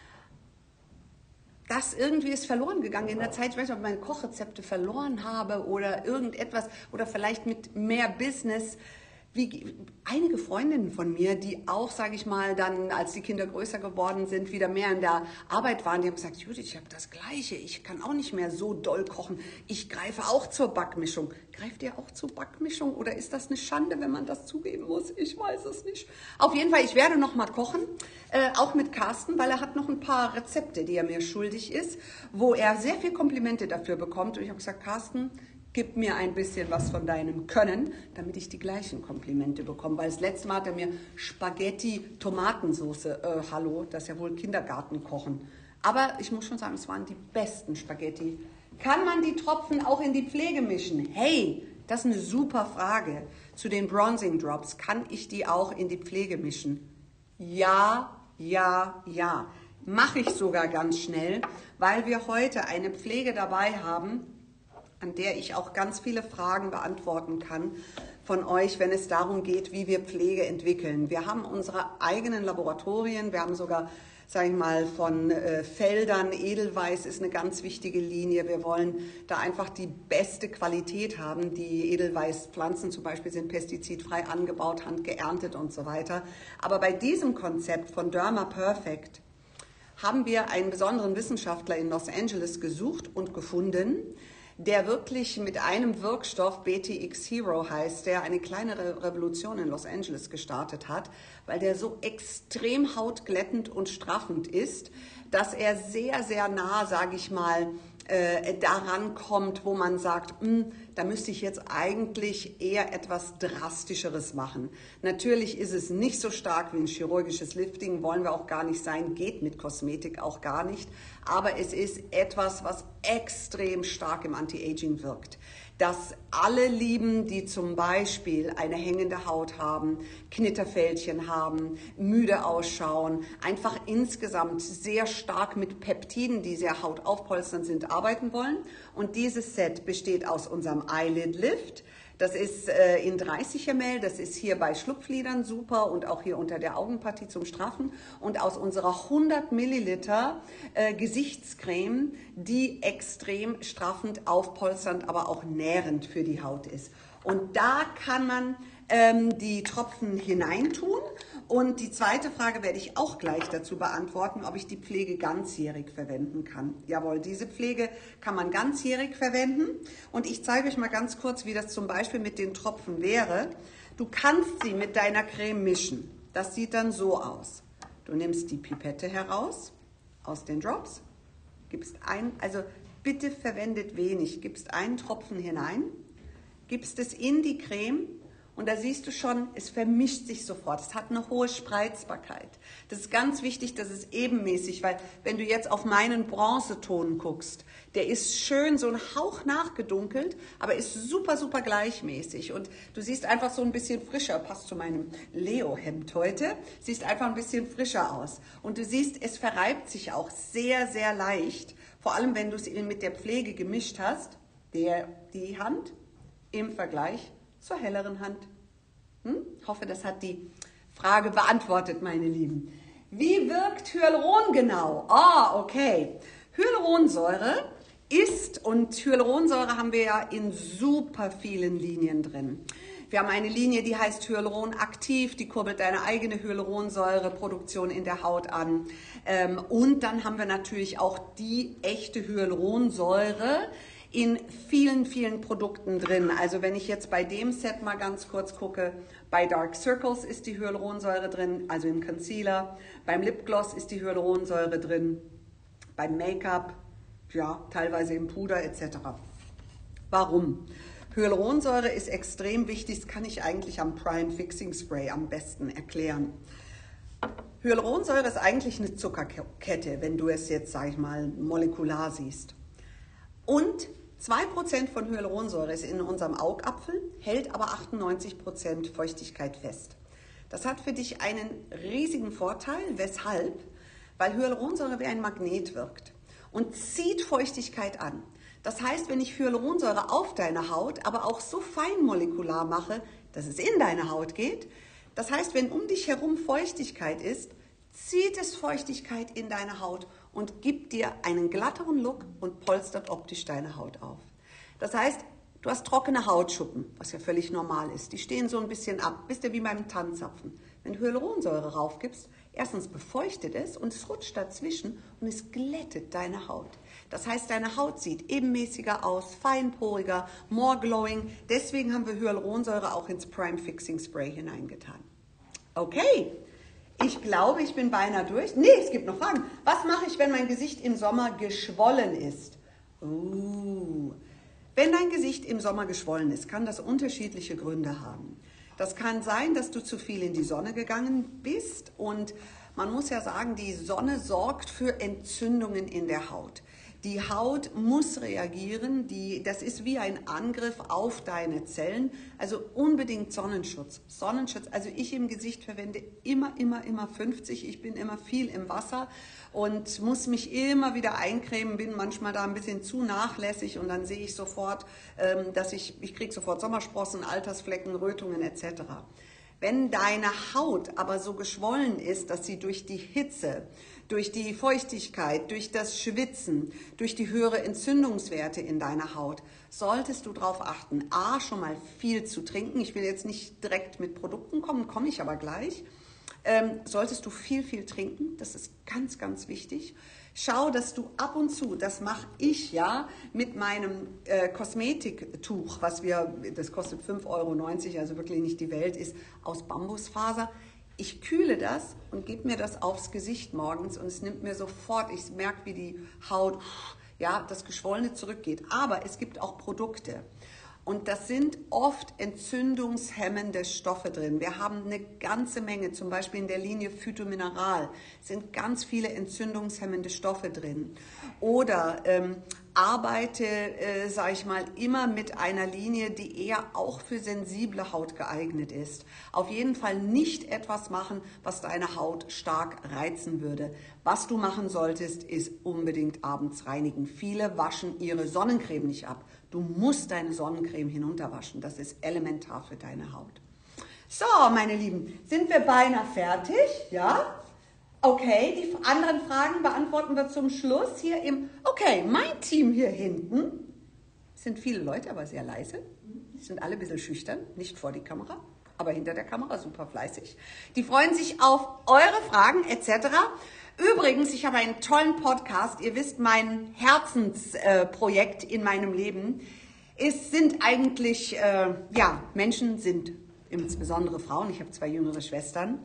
Das irgendwie ist verloren gegangen in der Zeit. Ich weiß nicht, ob ich meine Kochrezepte verloren habe oder irgendetwas oder vielleicht mit mehr Business. Wie einige Freundinnen von mir, die auch, sage ich mal, dann, als die Kinder größer geworden sind, wieder mehr in der Arbeit waren, die haben gesagt, Judith, ich habe das Gleiche, ich kann auch nicht mehr so doll kochen, ich greife auch zur Backmischung. Greift ihr auch zur Backmischung oder ist das eine Schande, wenn man das zugeben muss? Ich weiß es nicht. Auf jeden Fall, ich werde noch mal kochen, äh, auch mit Carsten, weil er hat noch ein paar Rezepte, die er mir schuldig ist, wo er sehr viel Komplimente dafür bekommt. Und ich habe gesagt, Carsten, gib mir ein bisschen was von deinem Können, damit ich die gleichen Komplimente bekomme. Weil das letzte Mal hat er mir Spaghetti-Tomatensoße, äh, hallo, das ist ja wohl Kindergartenkochen. Aber ich muss schon sagen, es waren die besten Spaghetti. Kann man die Tropfen auch in die Pflege mischen? Hey, das ist eine super Frage. Zu den Bronzing Drops, kann ich die auch in die Pflege mischen? Ja, ja, ja. Mache ich sogar ganz schnell, weil wir heute eine Pflege dabei haben, an der ich auch ganz viele Fragen beantworten kann von euch, wenn es darum geht, wie wir Pflege entwickeln. Wir haben unsere eigenen Laboratorien, wir haben sogar, sage ich mal, von äh, Feldern, Edelweiß ist eine ganz wichtige Linie. Wir wollen da einfach die beste Qualität haben. Die Edelweißpflanzen zum Beispiel sind pestizidfrei angebaut, handgeerntet und so weiter. Aber bei diesem Konzept von Derma Perfect haben wir einen besonderen Wissenschaftler in Los Angeles gesucht und gefunden, der wirklich mit einem Wirkstoff, B T X Hero heißt, der eine kleine Revolution in Los Angeles gestartet hat, weil der so extrem hautglättend und straffend ist, dass er sehr, sehr nah, sage ich mal, äh, daran kommt, wo man sagt, mh, da müsste ich jetzt eigentlich eher etwas Drastischeres machen. Natürlich ist es nicht so stark wie ein chirurgisches Lifting, wollen wir auch gar nicht sein, geht mit Kosmetik auch gar nicht, aber es ist etwas, was extrem stark im Anti-Aging wirkt. Das alle lieben, die zum Beispiel eine hängende Haut haben, Knitterfältchen haben, müde ausschauen, einfach insgesamt sehr stark mit Peptiden, die sehr hautaufpolsternd sind, arbeiten wollen. Und dieses Set besteht aus unserem Eyelid Lift. Das ist äh, in dreißig Milliliter, das ist hier bei Schlupflidern super und auch hier unter der Augenpartie zum Straffen. Und aus unserer hundert Milliliter äh, Gesichtscreme, die extrem straffend, aufpolsternd, aber auch nährend für die Haut ist. Und da kann man ähm, die Tropfen hineintun. Und die zweite Frage werde ich auch gleich dazu beantworten, ob ich die Pflege ganzjährig verwenden kann. Jawohl, diese Pflege kann man ganzjährig verwenden. Und ich zeige euch mal ganz kurz, wie das zum Beispiel mit den Tropfen wäre. Du kannst sie mit deiner Creme mischen. Das sieht dann so aus. Du nimmst die Pipette heraus aus den Drops, gibst ein, also bitte verwendet wenig. Gibst einen Tropfen hinein, gibst es in die Creme und da siehst du schon, es vermischt sich sofort. Es hat eine hohe Spreizbarkeit. Das ist ganz wichtig, dass es ebenmäßig, weil wenn du jetzt auf meinen Bronzeton guckst, der ist schön so ein Hauch nachgedunkelt, aber ist super, super gleichmäßig. Und du siehst einfach so ein bisschen frischer, passt zu meinem Leo-Hemd heute, siehst einfach ein bisschen frischer aus. Und du siehst, es verreibt sich auch sehr, sehr leicht, vor allem wenn du es mit der Pflege gemischt hast, der, die Hand im Vergleich zur helleren Hand. Hm? Ich hoffe, das hat die Frage beantwortet, meine Lieben. Wie wirkt Hyaluron genau? Ah, okay. Hyaluronsäure ist, und Hyaluronsäure haben wir ja in super vielen Linien drin. Wir haben eine Linie, die heißt Hyaluron aktiv, die kurbelt deine eigene Hyaluronsäureproduktion in der Haut an. Und dann haben wir natürlich auch die echte Hyaluronsäure in vielen, vielen Produkten drin. Also wenn ich jetzt bei dem Set mal ganz kurz gucke, bei Dark Circles ist die Hyaluronsäure drin, also im Concealer. Beim Lipgloss ist die Hyaluronsäure drin. Beim Make-up, ja, teilweise im Puder et cetera. Warum? Hyaluronsäure ist extrem wichtig, das kann ich eigentlich am Prime Fixing Spray am besten erklären. Hyaluronsäure ist eigentlich eine Zuckerkette, wenn du es jetzt, sag ich mal, molekular siehst. Und zwei Prozent von Hyaluronsäure ist in unserem Augapfel, hält aber achtundneunzig Prozent Feuchtigkeit fest. Das hat für dich einen riesigen Vorteil. Weshalb? Weil Hyaluronsäure wie ein Magnet wirkt und zieht Feuchtigkeit an. Das heißt, wenn ich Hyaluronsäure auf deine Haut, aber auch so feinmolekular mache, dass es in deine Haut geht, das heißt, wenn um dich herum Feuchtigkeit ist, zieht es Feuchtigkeit in deine Haut und gibt dir einen glatteren Look und polstert optisch deine Haut auf. Das heißt, du hast trockene Hautschuppen, was ja völlig normal ist. Die stehen so ein bisschen ab, bist ja wie beim Tannenzapfen. Wenn du Hyaluronsäure raufgibst, erstens befeuchtet es und es rutscht dazwischen und es glättet deine Haut. Das heißt, deine Haut sieht ebenmäßiger aus, feinporiger, more glowing. Deswegen haben wir Hyaluronsäure auch ins Prime Fixing Spray hineingetan. Okay. Ich glaube, ich bin beinahe durch. Nee, es gibt noch Fragen. Was mache ich, wenn mein Gesicht im Sommer geschwollen ist? Uh, wenn dein Gesicht im Sommer geschwollen ist, kann das unterschiedliche Gründe haben. Das kann sein, dass du zu viel in die Sonne gegangen bist und man muss ja sagen, die Sonne sorgt für Entzündungen in der Haut. Die Haut muss reagieren, die, das ist wie ein Angriff auf deine Zellen, also unbedingt Sonnenschutz. Sonnenschutz, also ich im Gesicht verwende immer, immer, immer fünfzig, ich bin immer viel im Wasser und muss mich immer wieder eincremen, bin manchmal da ein bisschen zu nachlässig und dann sehe ich sofort, dass ich, ich kriege sofort Sommersprossen, Altersflecken, Rötungen et cetera. Wenn deine Haut aber so geschwollen ist, dass sie durch die Hitze, durch die Feuchtigkeit, durch das Schwitzen, durch die höhere Entzündungswerte in deiner Haut, solltest du darauf achten, a, schon mal viel zu trinken. Ich will jetzt nicht direkt mit Produkten kommen, komme ich aber gleich. Ähm, solltest du viel, viel trinken, das ist ganz, ganz wichtig. Schau, dass du ab und zu, das mache ich ja mit meinem äh, Kosmetiktuch, was wir, das kostet fünf Euro neunzig, also wirklich nicht die Welt, ist aus Bambusfaser. Ich kühle das und gebe mir das aufs Gesicht morgens und es nimmt mir sofort, ich merke, wie die Haut, ja, das Geschwollene zurückgeht. Aber es gibt auch Produkte und das sind oft entzündungshemmende Stoffe drin. Wir haben eine ganze Menge, zum Beispiel in der Linie Phytomineral sind ganz viele entzündungshemmende Stoffe drin. Oder ähm, arbeite, äh, sage ich mal, immer mit einer Linie, die eher auch für sensible Haut geeignet ist. Auf jeden Fall nicht etwas machen, was deine Haut stark reizen würde. Was du machen solltest, ist unbedingt abends reinigen. Viele waschen ihre Sonnencreme nicht ab. Du musst deine Sonnencreme hinunterwaschen. Das ist elementar für deine Haut. So, meine Lieben, sind wir beinahe fertig? Ja? Okay, die anderen Fragen beantworten wir zum Schluss hier im... Okay, mein Team hier hinten, es sind viele Leute, aber sehr leise. Die sind alle ein bisschen schüchtern, nicht vor die Kamera, aber hinter der Kamera super fleißig. Die freuen sich auf eure Fragen et cetera. Übrigens, ich habe einen tollen Podcast. Ihr wisst, mein Herzensprojekt äh, in meinem Leben. Es sind eigentlich, äh, ja, Menschen sind insbesondere Frauen. Ich habe zwei jüngere Schwestern.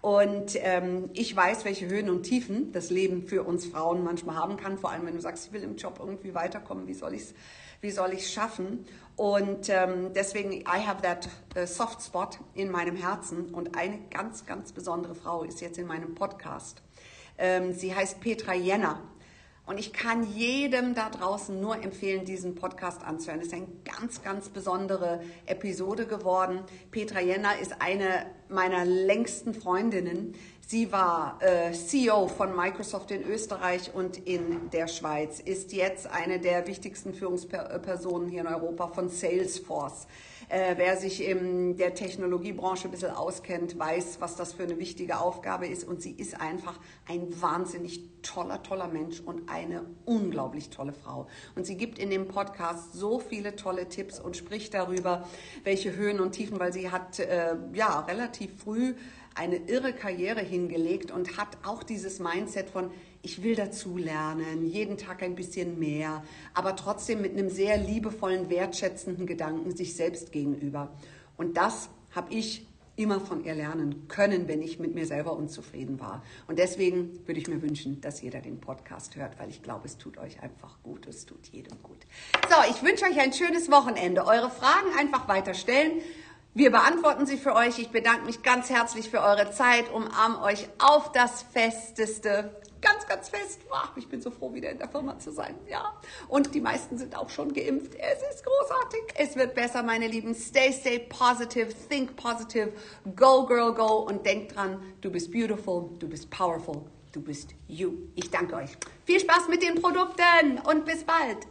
Und ähm, ich weiß, welche Höhen und Tiefen das Leben für uns Frauen manchmal haben kann. Vor allem, wenn du sagst, ich will im Job irgendwie weiterkommen, wie soll ich es wie soll ich's schaffen? Und ähm, deswegen, I have that uh, soft spot in meinem Herzen. Und eine ganz, ganz besondere Frau ist jetzt in meinem Podcast. Ähm, sie heißt Petra Jenner. Und ich kann jedem da draußen nur empfehlen, diesen Podcast anzuhören. Es ist eine ganz, ganz besondere Episode geworden. Petra Jenner ist eine meiner längsten Freundinnen. Sie war äh, C E O von Microsoft in Österreich und in der Schweiz, ist jetzt eine der wichtigsten Führungspersonen hier in Europa von Salesforce. Äh, wer sich in der Technologiebranche ein bisschen auskennt, weiß, was das für eine wichtige Aufgabe ist. Und sie ist einfach ein wahnsinnig toller, toller Mensch und eine unglaublich tolle Frau. Und sie gibt in dem Podcast so viele tolle Tipps und spricht darüber, welche Höhen und Tiefen, weil sie hat äh, ja relativ früh eine irre Karriere hingelegt und hat auch dieses Mindset von, ich will dazu lernen, jeden Tag ein bisschen mehr, aber trotzdem mit einem sehr liebevollen, wertschätzenden Gedanken sich selbst gegenüber. Und das habe ich immer von ihr lernen können, wenn ich mit mir selber unzufrieden war. Und deswegen würde ich mir wünschen, dass jeder den Podcast hört, weil ich glaube, es tut euch einfach gut, es tut jedem gut. So, ich wünsche euch ein schönes Wochenende. Eure Fragen einfach weiter stellen. Wir beantworten sie für euch. Ich bedanke mich ganz herzlich für eure Zeit, umarme euch auf das Festeste. Ganz, ganz fest. Wow, ich bin so froh, wieder in der Firma zu sein. Ja. Und die meisten sind auch schon geimpft. Es ist großartig. Es wird besser, meine Lieben. Stay, stay positive. Think positive. Go, girl, go. Und denk dran, du bist beautiful. Du bist powerful. Du bist you. Ich danke euch. Viel Spaß mit den Produkten und bis bald.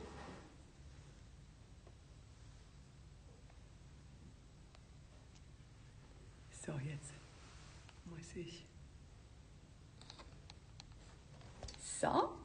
So, jetzt muss ich. So.